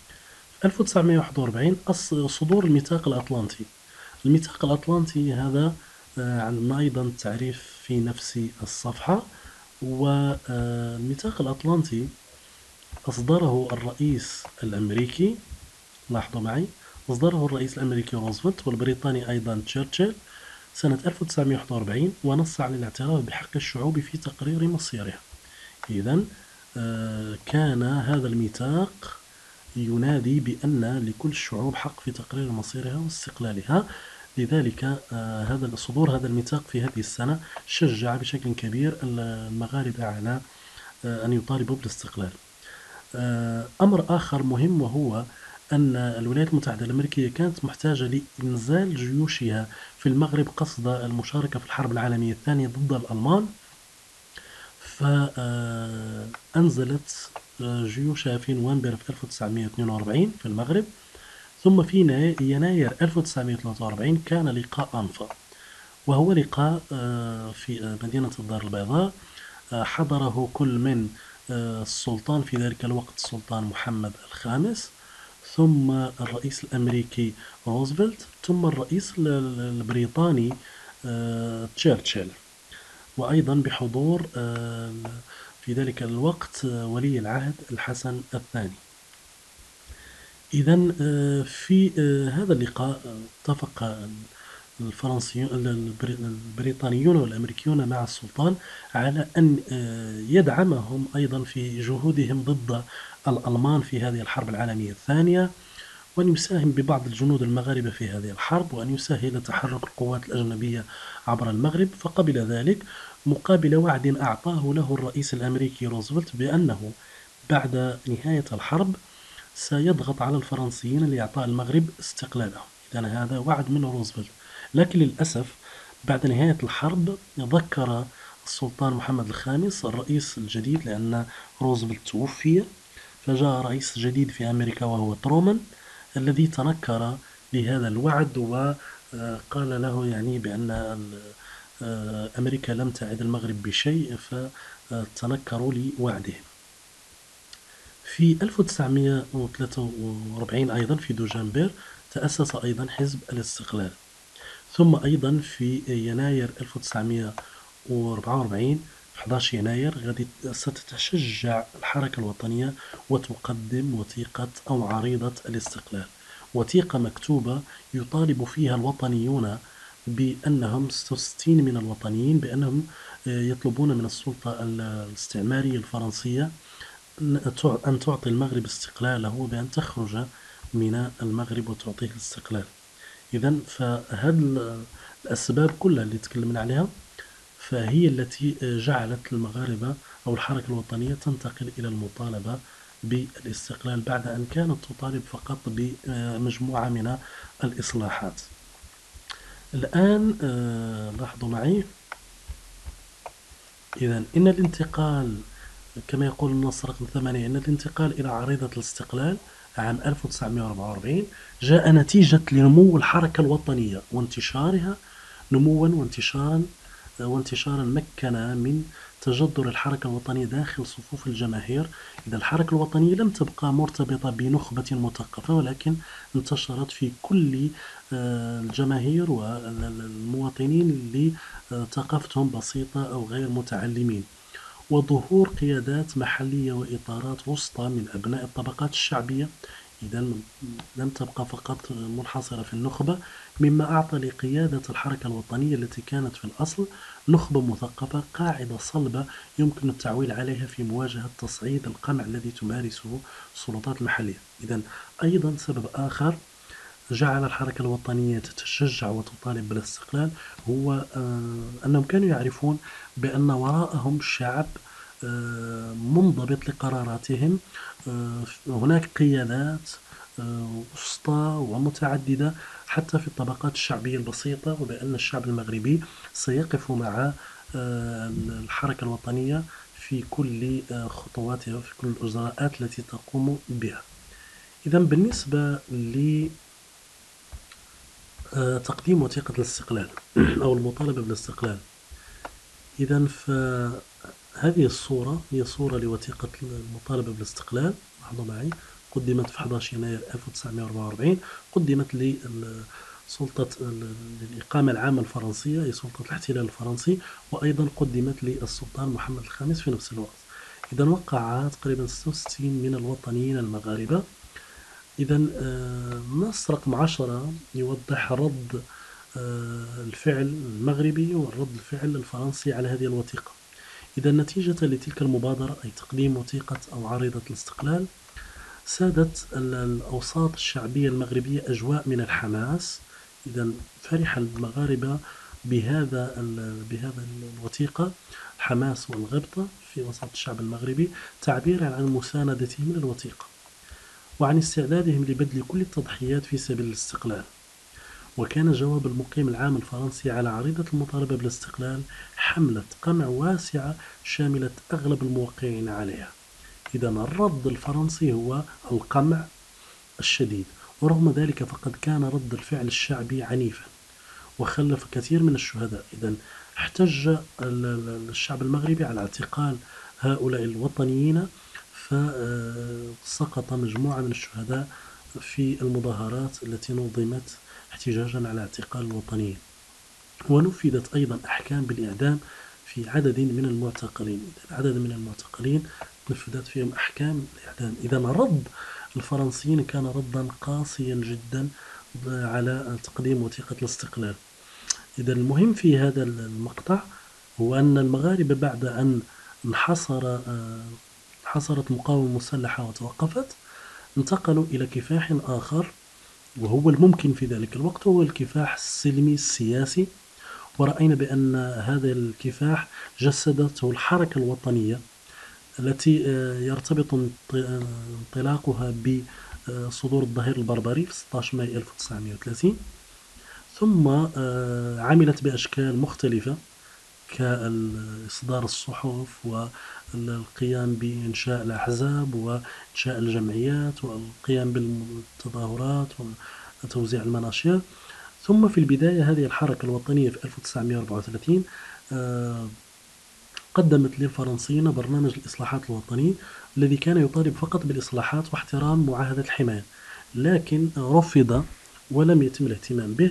S2: 1941 صدور الميثاق الأطلنطي. الميثاق الأطلنطي هذا عندنا أيضا تعريف في نفس الصفحة. والميثاق الأطلنطي أصدره الرئيس الأمريكي، لاحظوا معي، أصدره الرئيس الأمريكي روزفلت والبريطاني أيضا تشرشل سنة 1941، ونص على الاعتراف بحق الشعوب في تقرير مصيرها. إذن كان هذا الميثاق ينادي بأن لكل الشعوب حق في تقرير مصيرها واستقلالها. لذلك صدور هذا الميثاق في هذه السنة شجع بشكل كبير المغاربة على أن يطالبوا بالاستقلال. أمر آخر مهم وهو أن الولايات المتحدة الأمريكية كانت محتاجة لإنزال جيوشها في المغرب قصد المشاركة في الحرب العالمية الثانية ضد الألمان، فأنزلت جيوشها في نوفمبر 1942 في المغرب. ثم في يناير 1943 كان لقاء أنفا، وهو لقاء في مدينة الدار البيضاء، حضره كل من السلطان في ذلك الوقت السلطان محمد الخامس، ثم الرئيس الأمريكي روزفلت، ثم الرئيس البريطاني تشرشل، وأيضا بحضور في ذلك الوقت ولي العهد الحسن الثاني. إذا في هذا اللقاء اتفق البريطانيون والأمريكيون مع السلطان على أن يدعمهم أيضا في جهودهم ضد الألمان في هذه الحرب العالمية الثانية، وأن يساهم ببعض الجنود المغاربة في هذه الحرب، وأن يسهل تحرك القوات الأجنبية عبر المغرب. فقبل ذلك مقابل وعد أعطاه له الرئيس الأمريكي روزفلت بأنه بعد نهاية الحرب سيضغط على الفرنسيين لإعطاء المغرب استقلالهم. إذن هذا وعد من روزفلت، لكن للأسف بعد نهاية الحرب ذكر السلطان محمد الخامس الرئيس الجديد، لأن روزفلت توفي، فجاء رئيس جديد في أمريكا وهو ترومان، الذي تنكر لهذا الوعد وقال له يعني بأن أمريكا لم تعد المغرب بشيء، فتنكروا لوعدهم. في 1943 أيضا في دوجنبر تأسس أيضا حزب الاستقلال. ثم أيضا في يناير 1944 11 يناير ستتشجع الحركة الوطنية وتقدم وثيقة أو عريضة الاستقلال، وثيقة مكتوبة يطالب فيها الوطنيون بأنهم 66 من الوطنيين بأنهم يطلبون من السلطة الاستعمارية الفرنسية أن تعطي المغرب استقلاله، بأن تخرج من المغرب وتعطيه الاستقلال. إذن فهذه الأسباب كلها اللي تكلمنا عليها فهي التي جعلت المغاربة أو الحركة الوطنية تنتقل إلى المطالبة بالاستقلال بعد أن كانت تطالب فقط بمجموعة من الإصلاحات. الآن لاحظوا معي، إذن إن الانتقال كما يقول النص رقم 8، أن الانتقال إلى عريضة الاستقلال عام 1944 جاء نتيجة لنمو الحركة الوطنية وانتشارها، نموا وانتشارا مكنا من تجذر الحركة الوطنية داخل صفوف الجماهير. إذا الحركة الوطنية لم تبقى مرتبطة بنخبة مثقفة، ولكن انتشرت في كل الجماهير والمواطنين اللي ثقافتهم بسيطة أو غير متعلمين، وظهور قيادات محلية وإطارات وسطى من أبناء الطبقات الشعبية. إذا لم تبقى فقط منحصرة في النخبة، مما أعطى لقيادة الحركة الوطنية التي كانت في الأصل نخبة مثقفة قاعدة صلبة يمكن التعويل عليها في مواجهة تصعيد القمع الذي تمارسه السلطات المحلية. إذا أيضا سبب آخر جعل الحركة الوطنية تتشجع وتطالب بالاستقلال هو أنهم كانوا يعرفون بأن وراءهم شعب منضبط لقراراتهم. هناك قيادات وسطى ومتعددة حتى في الطبقات الشعبية البسيطة، وبأن الشعب المغربي سيقف مع الحركة الوطنية في كل خطواتها وفي كل الإجراءات التي تقوم بها. إذا بالنسبة لتقديم وثيقة الاستقلال أو المطالبة بالاستقلال، إذا فهذه الصورة هي صورة لوثيقة المطالبة بالاستقلال. لاحظوا معي، قدمت في 11 يناير 1944، قدمت لسلطة الإقامة العامة الفرنسية أي سلطة الاحتلال الفرنسي، وأيضا قدمت للسلطان محمد الخامس في نفس الوقت. إذا وقع تقريبا 66 من الوطنيين المغاربة. إذا نص رقم 10 يوضح رد الفعل المغربي ورد الفعل الفرنسي على هذه الوثيقة. إذا نتيجة لتلك المبادرة أي تقديم وثيقة أو عريضة الاستقلال، سادت الأوساط الشعبية المغربية أجواء من الحماس، إذا فرح المغاربة بهذا الوثيقة حماس والغبطة في وسط الشعب المغربي، تعبيرا عن مساندتهم للوثيقة وعن استعدادهم لبذل كل التضحيات في سبيل الاستقلال. وكان جواب المقيم العام الفرنسي على عريضة المطالبة بالاستقلال حملة قمع واسعة شاملت أغلب الموقعين عليها. إذا الرد الفرنسي هو القمع الشديد، ورغم ذلك فقد كان رد الفعل الشعبي عنيفا وخلف كثير من الشهداء. إذا احتج الشعب المغربي على اعتقال هؤلاء الوطنيين، فسقط مجموعة من الشهداء في المظاهرات التي نظمت احتجاجا على اعتقال الوطنيين. ونفذت أيضا أحكام بالإعدام في عدد من المعتقلين. عدد من المعتقلين نفذت فيهم أحكام الإعدام. إذا رد الفرنسيين كان ردا قاسيا جدا على تقديم وثيقة الاستقلال. إذا المهم في هذا المقطع هو أن المغاربة بعد أن انحصرت مقاومة مسلحة وتوقفت، انتقلوا إلى كفاح آخر وهو الممكن في ذلك الوقت، هو الكفاح السلمي السياسي. ورأينا بأن هذا الكفاح جسدته الحركة الوطنية التي يرتبط انطلاقها بصدور الظهير البربري في 16 ماي 1930، ثم عملت بأشكال مختلفة كإصدار الصحف والقيام بإنشاء الأحزاب وإنشاء الجمعيات والقيام بالتظاهرات وتوزيع المناشير. ثم في البداية هذه الحركة الوطنية في 1934 قدمت للفرنسيين برنامج الإصلاحات الوطني الذي كان يطالب فقط بالإصلاحات واحترام معاهدة الحماية، لكن رفض ولم يتم الاهتمام به.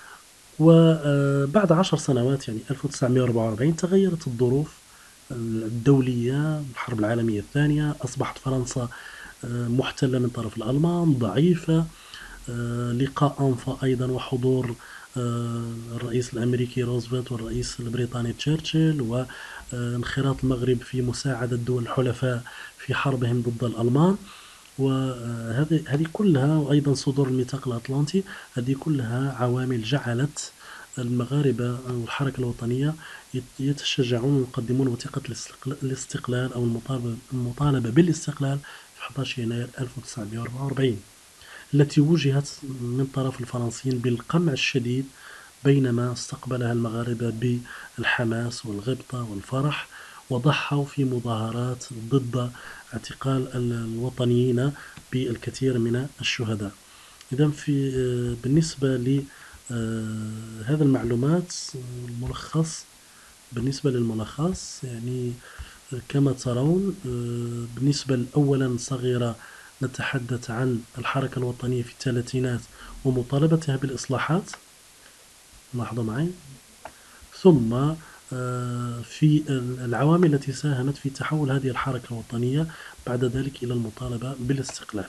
S2: وبعد 10 سنوات يعني 1944 تغيرت الظروف الدولية، الحرب العالمية الثانية، أصبحت فرنسا محتلة من طرف الألمان، ضعيفة، لقاء أنفا أيضا وحضور الرئيس الأمريكي روزفلت والرئيس البريطاني تشرشل، وانخراط المغرب في مساعدة دول الحلفاء في حربهم ضد الألمان. وهذه كلها، وأيضا صدور الميثاق الأطلنطي، هذه كلها عوامل جعلت المغاربة أو الحركة الوطنية يتشجعون ويقدمون وثيقة الاستقلال أو المطالبة بالاستقلال في 11 يناير 1944، التي وجهت من طرف الفرنسيين بالقمع الشديد، بينما استقبلها المغاربة بالحماس والغبطة والفرح، وضحوا في مظاهرات ضد اعتقال الوطنيين بالكثير من الشهداء. إذا بالنسبة لهذا المعلومات الملخص، بالنسبة للملخص يعني كما ترون، بالنسبة أولا صغيرة نتحدث عن الحركة الوطنية في الثلاثينات ومطالبتها بالإصلاحات، لاحظوا معي، ثم في العوامل التي ساهمت في تحول هذه الحركة الوطنية بعد ذلك إلى المطالبة بالاستقلال.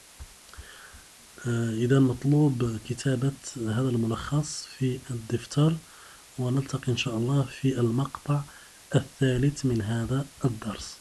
S2: إذا مطلوب كتابة هذا الملخص في الدفتر، ونلتقي إن شاء الله في المقطع الثالث من هذا الدرس.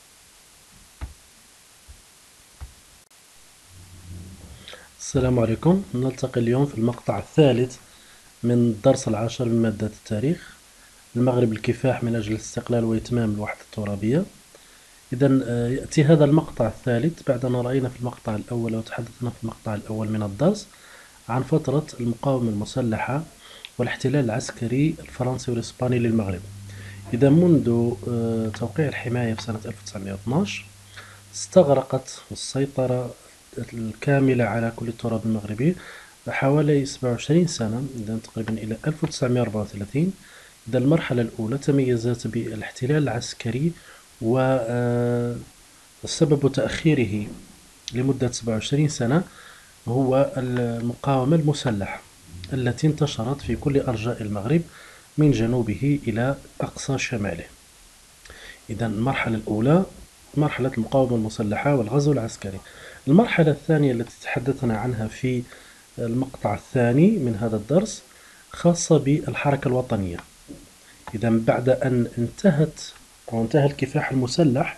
S2: السلام عليكم، نلتقي اليوم في المقطع الثالث من الدرس العاشر من مادة التاريخ، المغرب الكفاح من أجل الاستقلال وإتمام الوحدة الترابية. إذا يأتي هذا المقطع الثالث بعد أن رأينا في المقطع الأول وتحدثنا في المقطع الأول من الدرس عن فترة المقاومة المسلحة والاحتلال العسكري الفرنسي والإسباني للمغرب. إذا منذ توقيع الحماية في سنة 1912 استغرقت السيطرة الكاملة على كل التراب المغربي حوالي 27 سنة، إذا تقريبا إلى 1934. إذا المرحلة الأولى تميزت بالاحتلال العسكري، وسبب تأخيره لمدة 27 سنة هو المقاومة المسلحة التي انتشرت في كل أرجاء المغرب من جنوبه إلى أقصى شماله. إذا المرحلة الأولى مرحلة المقاومة المسلحة والغزو العسكري. المرحلة الثانية التي تحدثنا عنها في المقطع الثاني من هذا الدرس خاصة بالحركة الوطنية. إذا بعد أن انتهى الكفاح المسلح،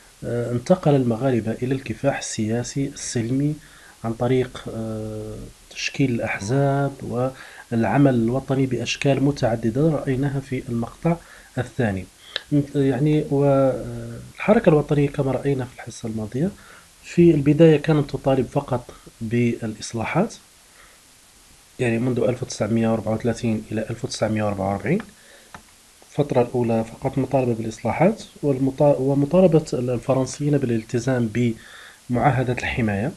S2: انتقل المغاربة إلى الكفاح السياسي السلمي عن طريق تشكيل الأحزاب والعمل الوطني بأشكال متعددة رأيناها في المقطع الثاني. يعني والحركة الوطنية كما رأينا في الحصة الماضية في البداية كانت تطالب فقط بالإصلاحات، يعني منذ 1934 إلى 1944 الفترة الأولى فقط مطالبة بالإصلاحات ومطالبة الفرنسيين بالالتزام بمعاهدة الحماية.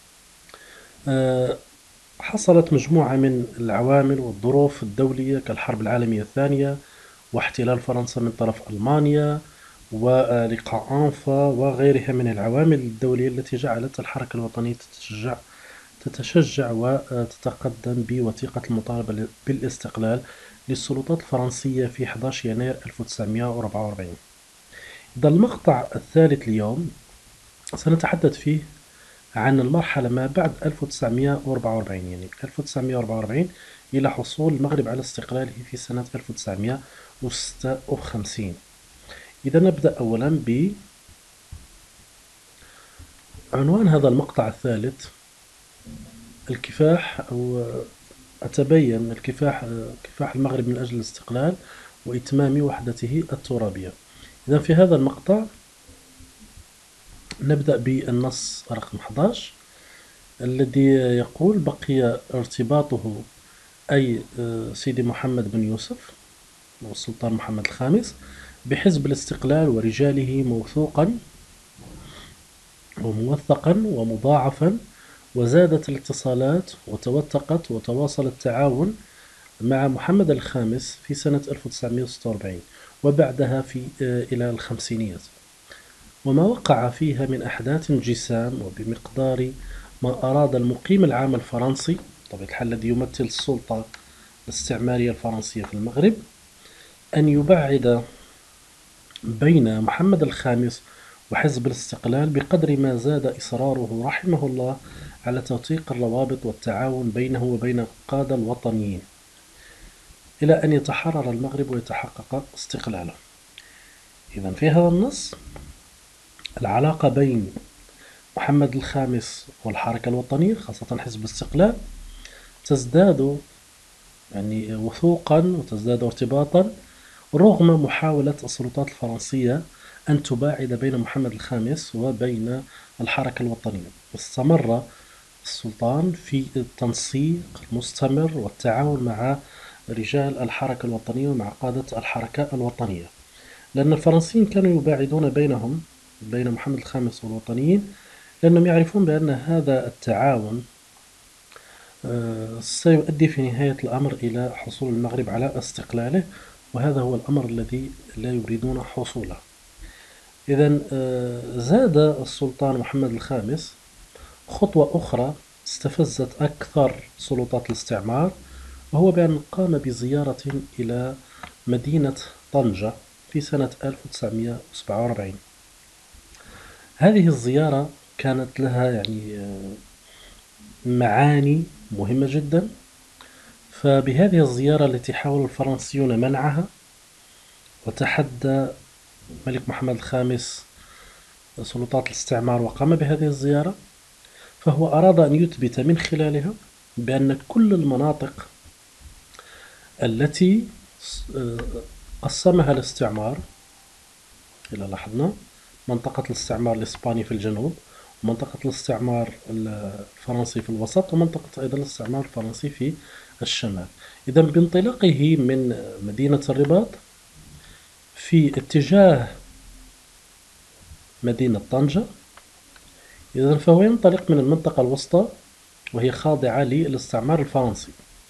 S2: حصلت مجموعة من العوامل والظروف الدولية كالحرب العالمية الثانية واحتلال فرنسا من طرف ألمانيا ولقاء أنفا وغيرها من العوامل الدولية التي جعلت الحركة الوطنية تتشجع وتتقدم بوثيقة المطالبة بالاستقلال للسلطات الفرنسية في 11 يناير 1944. إذا المقطع الثالث اليوم سنتحدث فيه عن المرحلة ما بعد 1944، يعني 1944 إلى حصول المغرب على استقلاله في سنة 1956. إذا نبدأ أولا بعنوان هذا المقطع الثالث: الكفاح أو أتبين كفاح المغرب من أجل الاستقلال وإتمام وحدته الترابية. إذا في هذا المقطع نبدأ بالنص رقم 11 الذي يقول: بقي ارتباطه أي سيدي محمد بن يوسف والسلطان محمد الخامس بحزب الاستقلال ورجاله موثوقا وموثقا ومضاعفا، وزادت الاتصالات وتوثقت وتواصل التعاون مع محمد الخامس في سنة 1946 وبعدها إلى الخمسينيات، وما وقع فيها من أحداث جسام وبمقدار ما أراد المقيم العام الفرنسي بطبيعة الحال الذي يمثل السلطة الاستعمارية الفرنسية في المغرب أن يبعد بين محمد الخامس وحزب الاستقلال بقدر ما زاد إصراره رحمه الله على توثيق الروابط والتعاون بينه وبين القادة الوطنيين إلى أن يتحرر المغرب ويتحقق استقلاله. إذن في هذا النص العلاقة بين محمد الخامس والحركة الوطنية خاصة حزب الاستقلال تزداد يعني وثوقا وتزداد ارتباطا رغم محاولة السلطات الفرنسية أن تباعد بين محمد الخامس وبين الحركة الوطنية. واستمر السلطان في التنسيق المستمر والتعاون مع رجال الحركة الوطنية ومع قادة الحركة الوطنية، لأن الفرنسيين كانوا يباعدون بين محمد الخامس والوطنيين لأنهم يعرفون بأن هذا التعاون سيؤدي في نهاية الأمر إلى حصول المغرب على استقلاله، وهذا هو الأمر الذي لا يريدون حصوله. إذن زاد السلطان محمد الخامس خطوة أخرى استفزت أكثر سلطات الاستعمار، وهو بأن قام بزيارة إلى مدينة طنجة في سنة 1947. هذه الزيارة كانت لها يعني معاني مهمة جدا. فبهذه الزيارة التي حاول الفرنسيون منعها وتحدى الملك محمد الخامس سلطات الاستعمار وقام بهذه الزيارة، فهو أراد أن يثبت من خلالها بأن كل المناطق التي قسمها الاستعمار، إذا لاحظنا منطقة الاستعمار الإسباني في الجنوب ومنطقة الاستعمار الفرنسي في الوسط ومنطقة أيضا الاستعمار الفرنسي في الشمال. إذا بانطلاقه من مدينة الرباط في اتجاه مدينة طنجة، إذا فهو ينطلق من المنطقة الوسطى وهي خاضعة للاستعمار الفرنسي،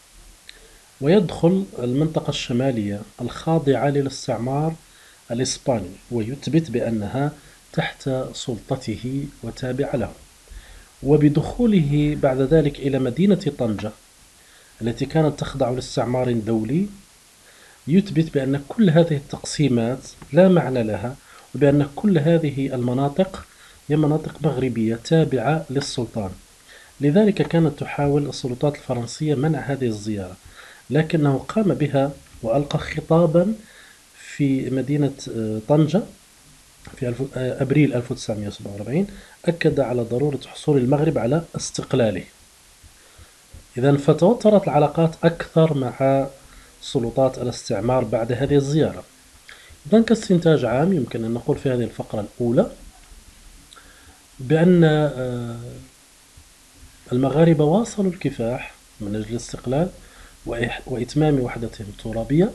S2: ويدخل المنطقة الشمالية الخاضعة للاستعمار الإسباني ويثبت بأنها تحت سلطته وتابعة له. وبدخوله بعد ذلك إلى مدينة طنجة التي كانت تخضع لاستعمار دولي يثبت بأن كل هذه التقسيمات لا معنى لها، وبأن كل هذه المناطق هي مناطق مغربية تابعة للسلطان. لذلك كانت تحاول السلطات الفرنسية منع هذه الزيارة، لكنه قام بها وألقى خطابا في مدينة طنجة في أبريل 1947 أكد على ضرورة حصول المغرب على استقلاله. إذا فتوترت العلاقات أكثر مع سلطات الاستعمار بعد هذه الزيارة. إذا كاستنتاج عام يمكن أن نقول في هذه الفقرة الأولى بأن المغاربة واصلوا الكفاح من أجل الاستقلال وإتمام وحدتهم الترابية،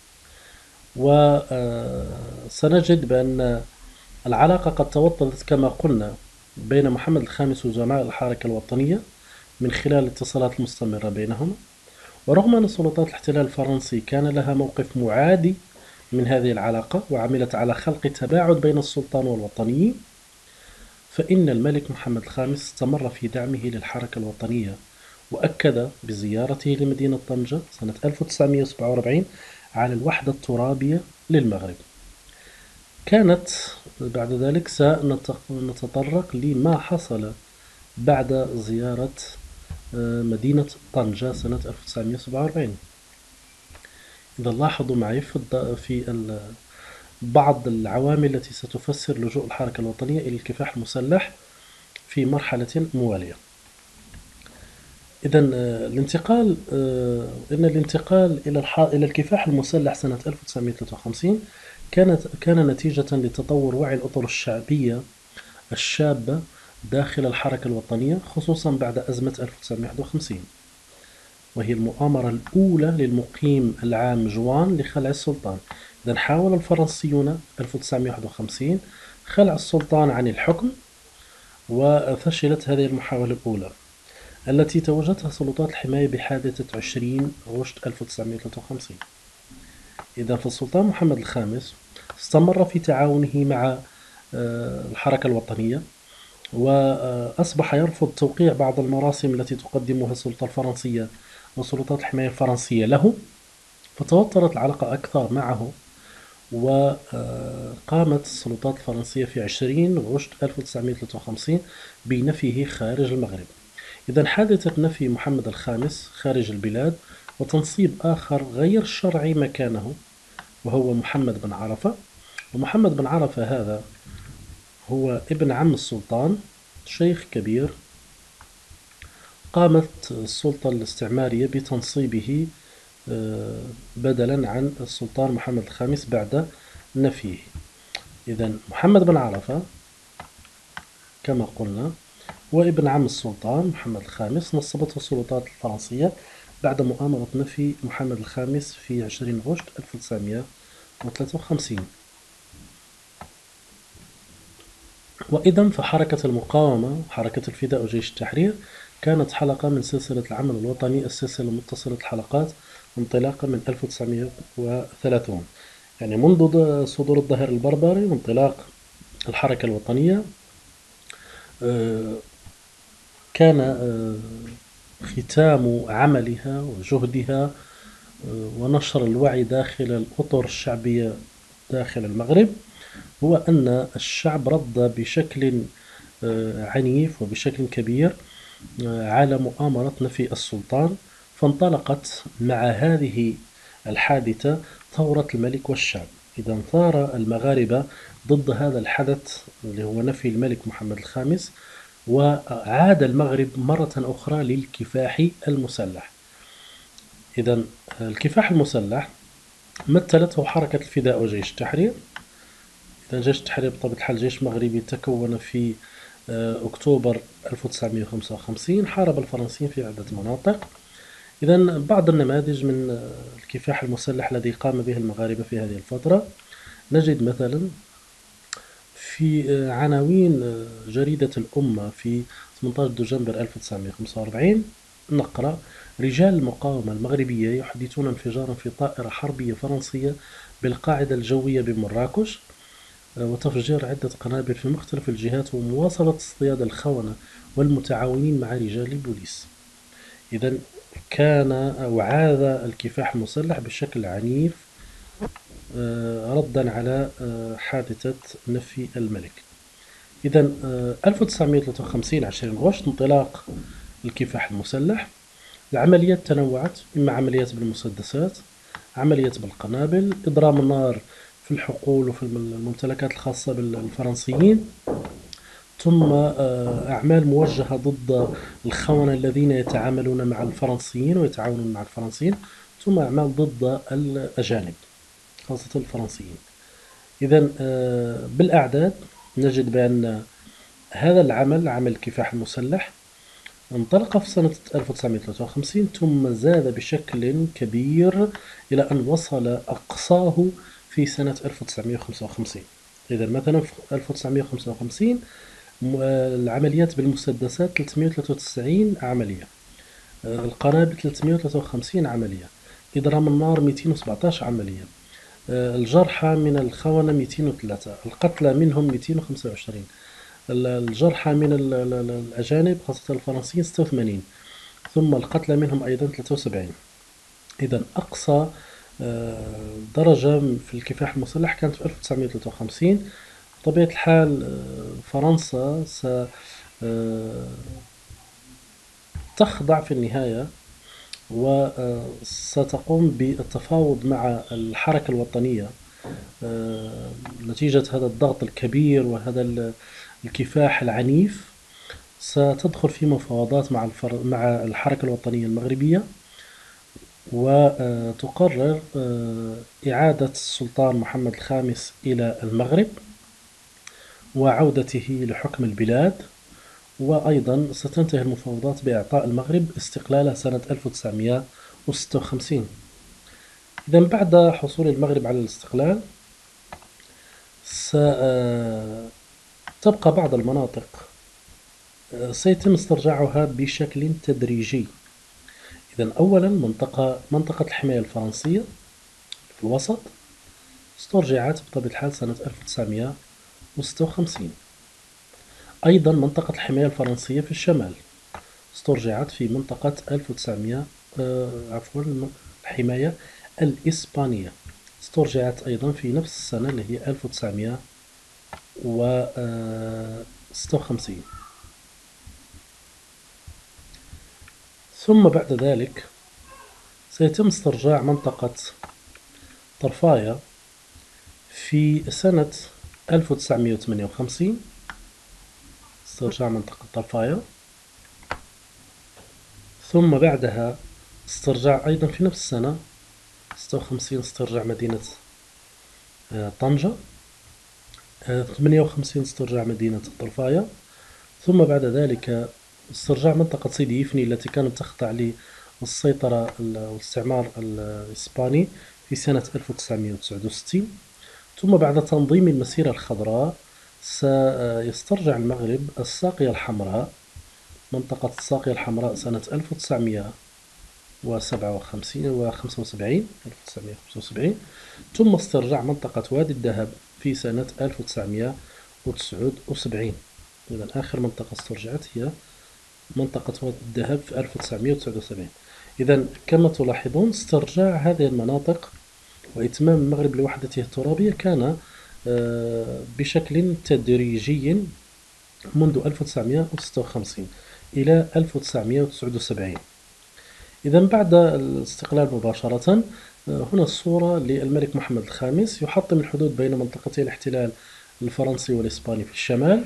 S2: وسنجد بأن العلاقة قد توطدت كما قلنا بين محمد الخامس وزعماء الحركة الوطنية من خلال الاتصالات المستمرة بينهم. ورغم أن سلطات الاحتلال الفرنسي كان لها موقف معادي من هذه العلاقة وعملت على خلق تباعد بين السلطان والوطنيين، فإن الملك محمد الخامس استمر في دعمه للحركة الوطنية، وأكد بزيارته لمدينة طنجة سنة 1947 على الوحدة الترابية للمغرب. كانت بعد ذلك سنتطرق لما حصل بعد زيارة مدينة طنجة سنة 1947. إذا لاحظوا معي في بعض العوامل التي ستفسر لجوء الحركة الوطنية إلى الكفاح المسلح في مرحلة موالية. إذا الانتقال إلى الكفاح المسلح سنة 1953 كان نتيجة لتطور وعي الأطر الشعبية الشابة داخل الحركة الوطنية، خصوصا بعد أزمة 1951، وهي المؤامرة الأولى للمقيم العام جوان لخلع السلطان. إذا حاول الفرنسيون 1951 خلع السلطان عن الحكم، وفشلت هذه المحاولة الأولى التي توجتها سلطات الحماية بحادثة 20 غشت 1953. إذا فالسلطان محمد الخامس استمر في تعاونه مع الحركة الوطنية، وأصبح يرفض توقيع بعض المراسم التي تقدمها السلطة الفرنسية وسلطات الحماية الفرنسية له، فتوترت العلاقة أكثر معه، وقامت السلطات الفرنسية في 20 غشت 1953 بنفيه خارج المغرب. إذا حادثة نفي محمد الخامس خارج البلاد وتنصيب آخر غير شرعي مكانه وهو محمد بن عرفة. ومحمد بن عرفة هذا هو ابن عم السلطان، شيخ كبير، قامت السلطة الاستعمارية بتنصيبه بدلا عن السلطان محمد الخامس بعد نفيه. إذا محمد بن عرفة كما قلنا هو ابن عم السلطان محمد الخامس، نصبته السلطات الفرنسية بعد مؤامرة نفي محمد الخامس في 20 غشت 1953. وإذا فحركة المقاومة، حركة الفداء وجيش التحرير، كانت حلقة من سلسلة العمل الوطني، السلسلة متصلة الحلقات انطلاقا من 1930، يعني منذ صدور الظهير البربري وانطلاق الحركة الوطنية. كان ختام عملها وجهدها ونشر الوعي داخل الأطر الشعبية داخل المغرب هو أن الشعب رد بشكل عنيف وبشكل كبير على مؤامرة نفي السلطان، فانطلقت مع هذه الحادثة ثورة الملك والشعب. إذا ثار المغاربة ضد هذا الحدث اللي هو نفي الملك محمد الخامس، وعاد المغرب مرة أخرى للكفاح المسلح. إذا الكفاح المسلح مثلته حركة الفداء وجيش التحرير. إذا جيش التحرير بطبيعة الحال جيش مغربي تكون في أكتوبر 1955، حارب الفرنسيين في عدة مناطق. إذا بعض النماذج من الكفاح المسلح الذي قام به المغاربة في هذه الفترة نجد مثلا في عناوين جريدة الأمة في 18 دجنبر 1945 نقرأ: رجال المقاومة المغربية يحدثون انفجارا في طائرة حربية فرنسية بالقاعدة الجوية بمراكش، وتفجير عدة قنابل في مختلف الجهات، ومواصلة اصطياد الخونة والمتعاونين مع رجال البوليس. إذا كان أو عاد الكفاح المسلح بشكل عنيف ردا على حادثة نفي الملك. إذا 1953 20 غشت انطلاق الكفاح المسلح. العمليات تنوعت، إما عمليات بالمسدسات، عمليات بالقنابل، إضرام النار في الحقول وفي الممتلكات الخاصة بالفرنسيين، ثم أعمال موجهة ضد الخونة الذين يتعاملون مع الفرنسيين ويتعاونون مع الفرنسيين، ثم أعمال ضد الأجانب خاصة الفرنسيين. إذا بالأعداد نجد بأن هذا العمل، عمل الكفاح المسلح، انطلق في سنة 1953 ثم زاد بشكل كبير إلى أن وصل أقصاه في سنة 1955. إذا مثلا في 1955 العمليات بالمسدسات 393 عملية، القنابل 353 عملية، إضرام النار 217 عملية، الجرحى من الخونة 203، القتلى منهم 225، الجرحى من الأجانب خاصة الفرنسيين 86، ثم القتلى منهم أيضا 73. إذا أقصى درجة في الكفاح المسلح كانت في 1953. بطبيعة الحال فرنسا ستخضع في النهاية وستقوم بالتفاوض مع الحركة الوطنية نتيجة هذا الضغط الكبير وهذا الكفاح العنيف. ستدخل في مفاوضات مع الحركة الوطنية المغربية وتقرر إعادة السلطان محمد الخامس إلى المغرب وعودته لحكم البلاد، وأيضا ستنتهي المفاوضات بإعطاء المغرب استقلالها سنة 1956. إذا بعد حصول المغرب على الاستقلال ستبقى بعض المناطق سيتم استرجاعها بشكل تدريجي. إذا أولا منطقة الحماية الفرنسية في الوسط استرجعت بطبيعة الحال سنة 1956. أيضا منطقة الحماية الفرنسية في الشمال استرجعت في منطقة 1900 الحماية الإسبانية استرجعت أيضا في نفس السنة اللي هي 1956. ثم بعد ذلك سيتم استرجاع منطقة طرفايا في سنة 1958. استرجاع منطقة طرفايا، ثم بعدها استرجاع أيضا في نفس السنة 56 استرجاع مدينة طنجة، 58 استرجاع مدينة طرفايا، ثم بعد ذلك استرجاع منطقة سيدي يفني التي كانت تخضع للسيطرة والاستعمار الإسباني في سنة 1969. ثم بعد تنظيم المسيرة الخضراء سيسترجع المغرب الساقية الحمراء، منطقة الساقية الحمراء سنة 1975 ثم استرجاع منطقة وادي الذهب في سنة 1979. إذا آخر منطقة استرجعت هي منطقة وادي الذهب في 1979. إذا كما تلاحظون استرجاع هذه المناطق وإتمام المغرب لوحدته الترابية كان بشكل تدريجي منذ 1956 إلى 1979. إذا بعد الاستقلال مباشرة هنا الصورة للملك محمد الخامس يحطم الحدود بين منطقتي الاحتلال الفرنسي والإسباني في الشمال.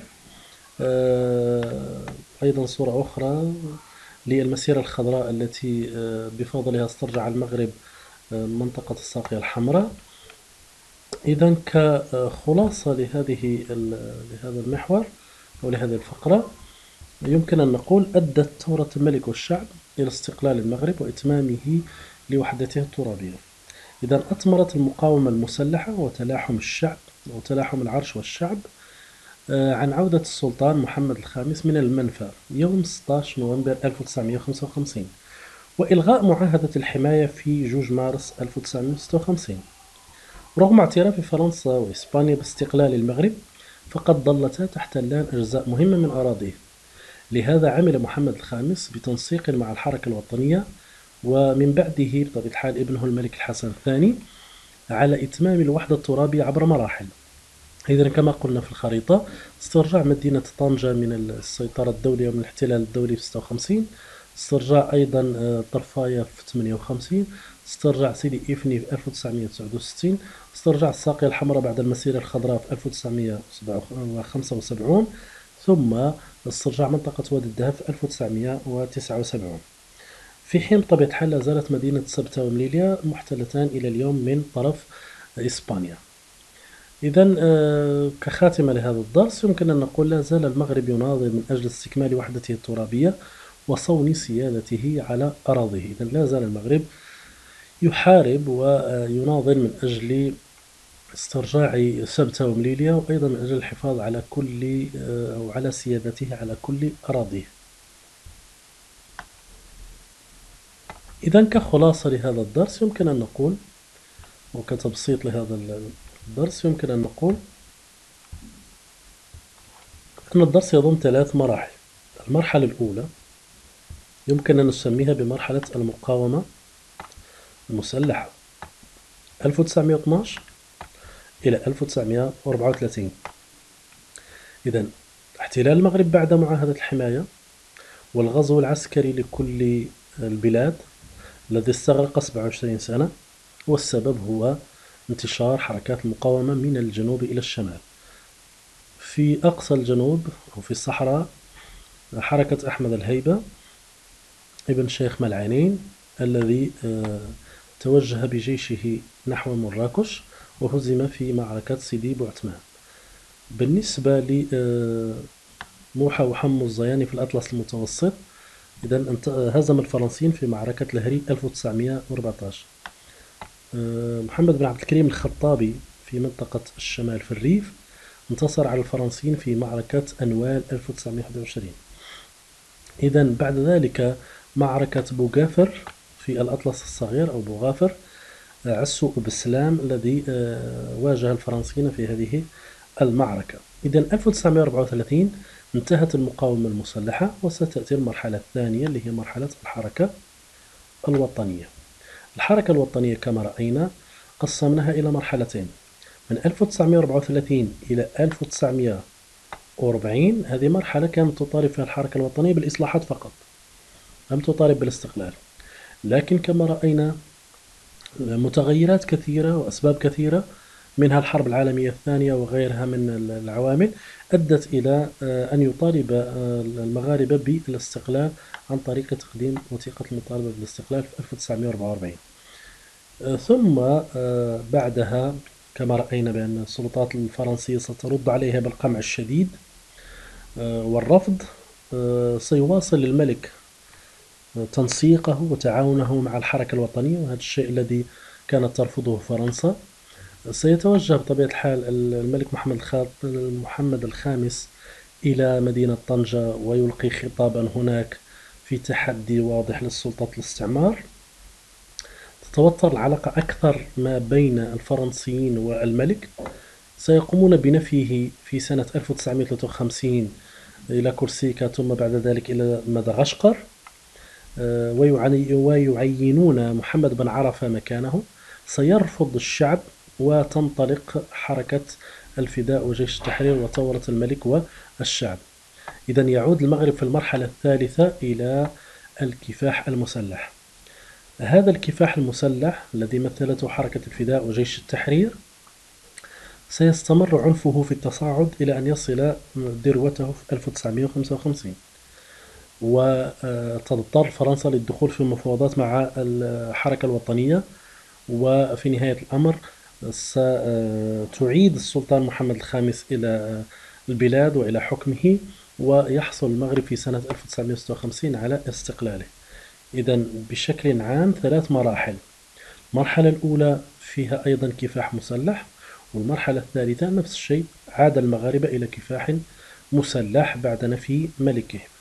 S2: أيضا صورة أخرى للمسيرة الخضراء التي بفضلها استرجع المغرب منطقة الساقية الحمراء. إذا كخلاصة لهذا المحور أو لهذه الفقرة يمكن أن نقول أدت ثورة الملك والشعب إلى استقلال المغرب وإتمامه لوحدته الترابية. إذا أثمرت المقاومة المسلحة وتلاحم الشعب وتلاحم العرش والشعب عن عودة السلطان محمد الخامس من المنفى يوم 16 نوفمبر 1955 وإلغاء معاهدة الحماية في 2 مارس 1956. رغم اعتراف فرنسا وإسبانيا باستقلال المغرب فقد ظلتا تحتلان أجزاء مهمة من أراضيه. لهذا عمل محمد الخامس بتنسيق مع الحركة الوطنية ومن بعده بطبيعة الحال ابنه الملك الحسن الثاني على إتمام الوحدة الترابية عبر مراحل. إذن كما قلنا في الخريطة استرجاع مدينة طنجة من السيطرة الدولية ومن الاحتلال الدولي في 56، استرجاع أيضا طرفايا في 58، استرجاع سيدي إفني في 1969، استرجاع الساقية الحمراء بعد المسيرة الخضراء في 1975، ثم استرجاع منطقة وادي الذهب في 1979. في حين بطبيعة الحال لا زالت مدينة سبتة ومليليا محتلتان إلى اليوم من طرف إسبانيا. إذا كخاتمة لهذا الدرس يمكن أن نقول لا زال المغرب يناضل من أجل استكمال وحدته الترابية وصون سيادته على أراضيه. إذا لا زال المغرب يحارب ويناضل من أجل استرجاع سبتة ومليليا، وأيضا من أجل الحفاظ على كل أو على سيادته على كل أراضيه. إذا كخلاصة لهذا الدرس يمكن أن نقول، وكتبسيط لهذا الدرس يمكن أن نقول أن الدرس يضم 3 مراحل. المرحلة الأولى يمكن أن نسميها بمرحلة المقاومة المسلحة 1912 إلى 1934. إذا احتلال المغرب بعد معاهدة الحماية والغزو العسكري لكل البلاد الذي استغرق 27 سنة، والسبب هو انتشار حركات المقاومة من الجنوب إلى الشمال. في أقصى الجنوب أو في الصحراء حركة أحمد الهيبة ابن شيخ ملعانين الذي توجه بجيشه نحو مراكش وهزم في معركة سيدي بوعتمان. بالنسبة لموحى وحمو الزياني في الأطلس المتوسط، إذا هزم الفرنسيين في معركة الهري 1914. محمد بن عبد الكريم الخطابي في منطقة الشمال في الريف انتصر على الفرنسيين في معركة أنوال 1921. إذا بعد ذلك معركة بوغافر في الأطلس الصغير أو بوغافر، عسو بسلام الذي واجه الفرنسيين في هذه المعركة. إذا 1934 انتهت المقاومة المسلحة، وستأتي المرحلة الثانية اللي هي مرحلة الحركة الوطنية. الحركة الوطنية كما رأينا قسمناها إلى مرحلتين، من 1934 إلى 1940. هذه مرحلة كانت تطالب فيها الحركة الوطنية بالإصلاحات فقط، لم تطالب بالاستقلال. لكن كما رأينا متغيرات كثيرة وأسباب كثيرة منها الحرب العالمية الثانية وغيرها من العوامل أدت إلى أن يطالب المغاربة بالاستقلال عن طريق تقديم وثيقة المطالبة بالاستقلال في 1944. ثم بعدها كما رأينا بأن السلطات الفرنسية سترد عليها بالقمع الشديد والرفض. سيواصل الملك تنسيقه وتعاونه مع الحركة الوطنية، وهذا الشيء الذي كانت ترفضه فرنسا. سيتوجه بطبيعة الحال الملك محمد الخامس إلى مدينة طنجة ويلقي خطابا هناك في تحدي واضح للسلطات الاستعمار. تتوتر العلاقة أكثر ما بين الفرنسيين والملك. سيقومون بنفيه في سنة 1953 إلى كورسيكا، ثم بعد ذلك إلى مدغشقر، ويعينون محمد بن عرفة مكانه. سيرفض الشعب وتنطلق حركة الفداء وجيش التحرير وثورة الملك والشعب. إذا يعود المغرب في المرحلة الثالثة إلى الكفاح المسلح. هذا الكفاح المسلح الذي مثلته حركة الفداء وجيش التحرير سيستمر عنفه في التصاعد إلى أن يصل ذروته في 1955، وتضطر فرنسا للدخول في مفاوضات مع الحركة الوطنية، وفي نهاية الأمر ستعيد السلطان محمد الخامس إلى البلاد وإلى حكمه، ويحصل المغرب في سنة 1956 على استقلاله. إذا بشكل عام 3 مراحل. المرحلة الأولى فيها أيضا كفاح مسلح، والمرحلة الثالثة نفس الشيء، عاد المغاربة إلى كفاح مسلح بعد نفي ملكه.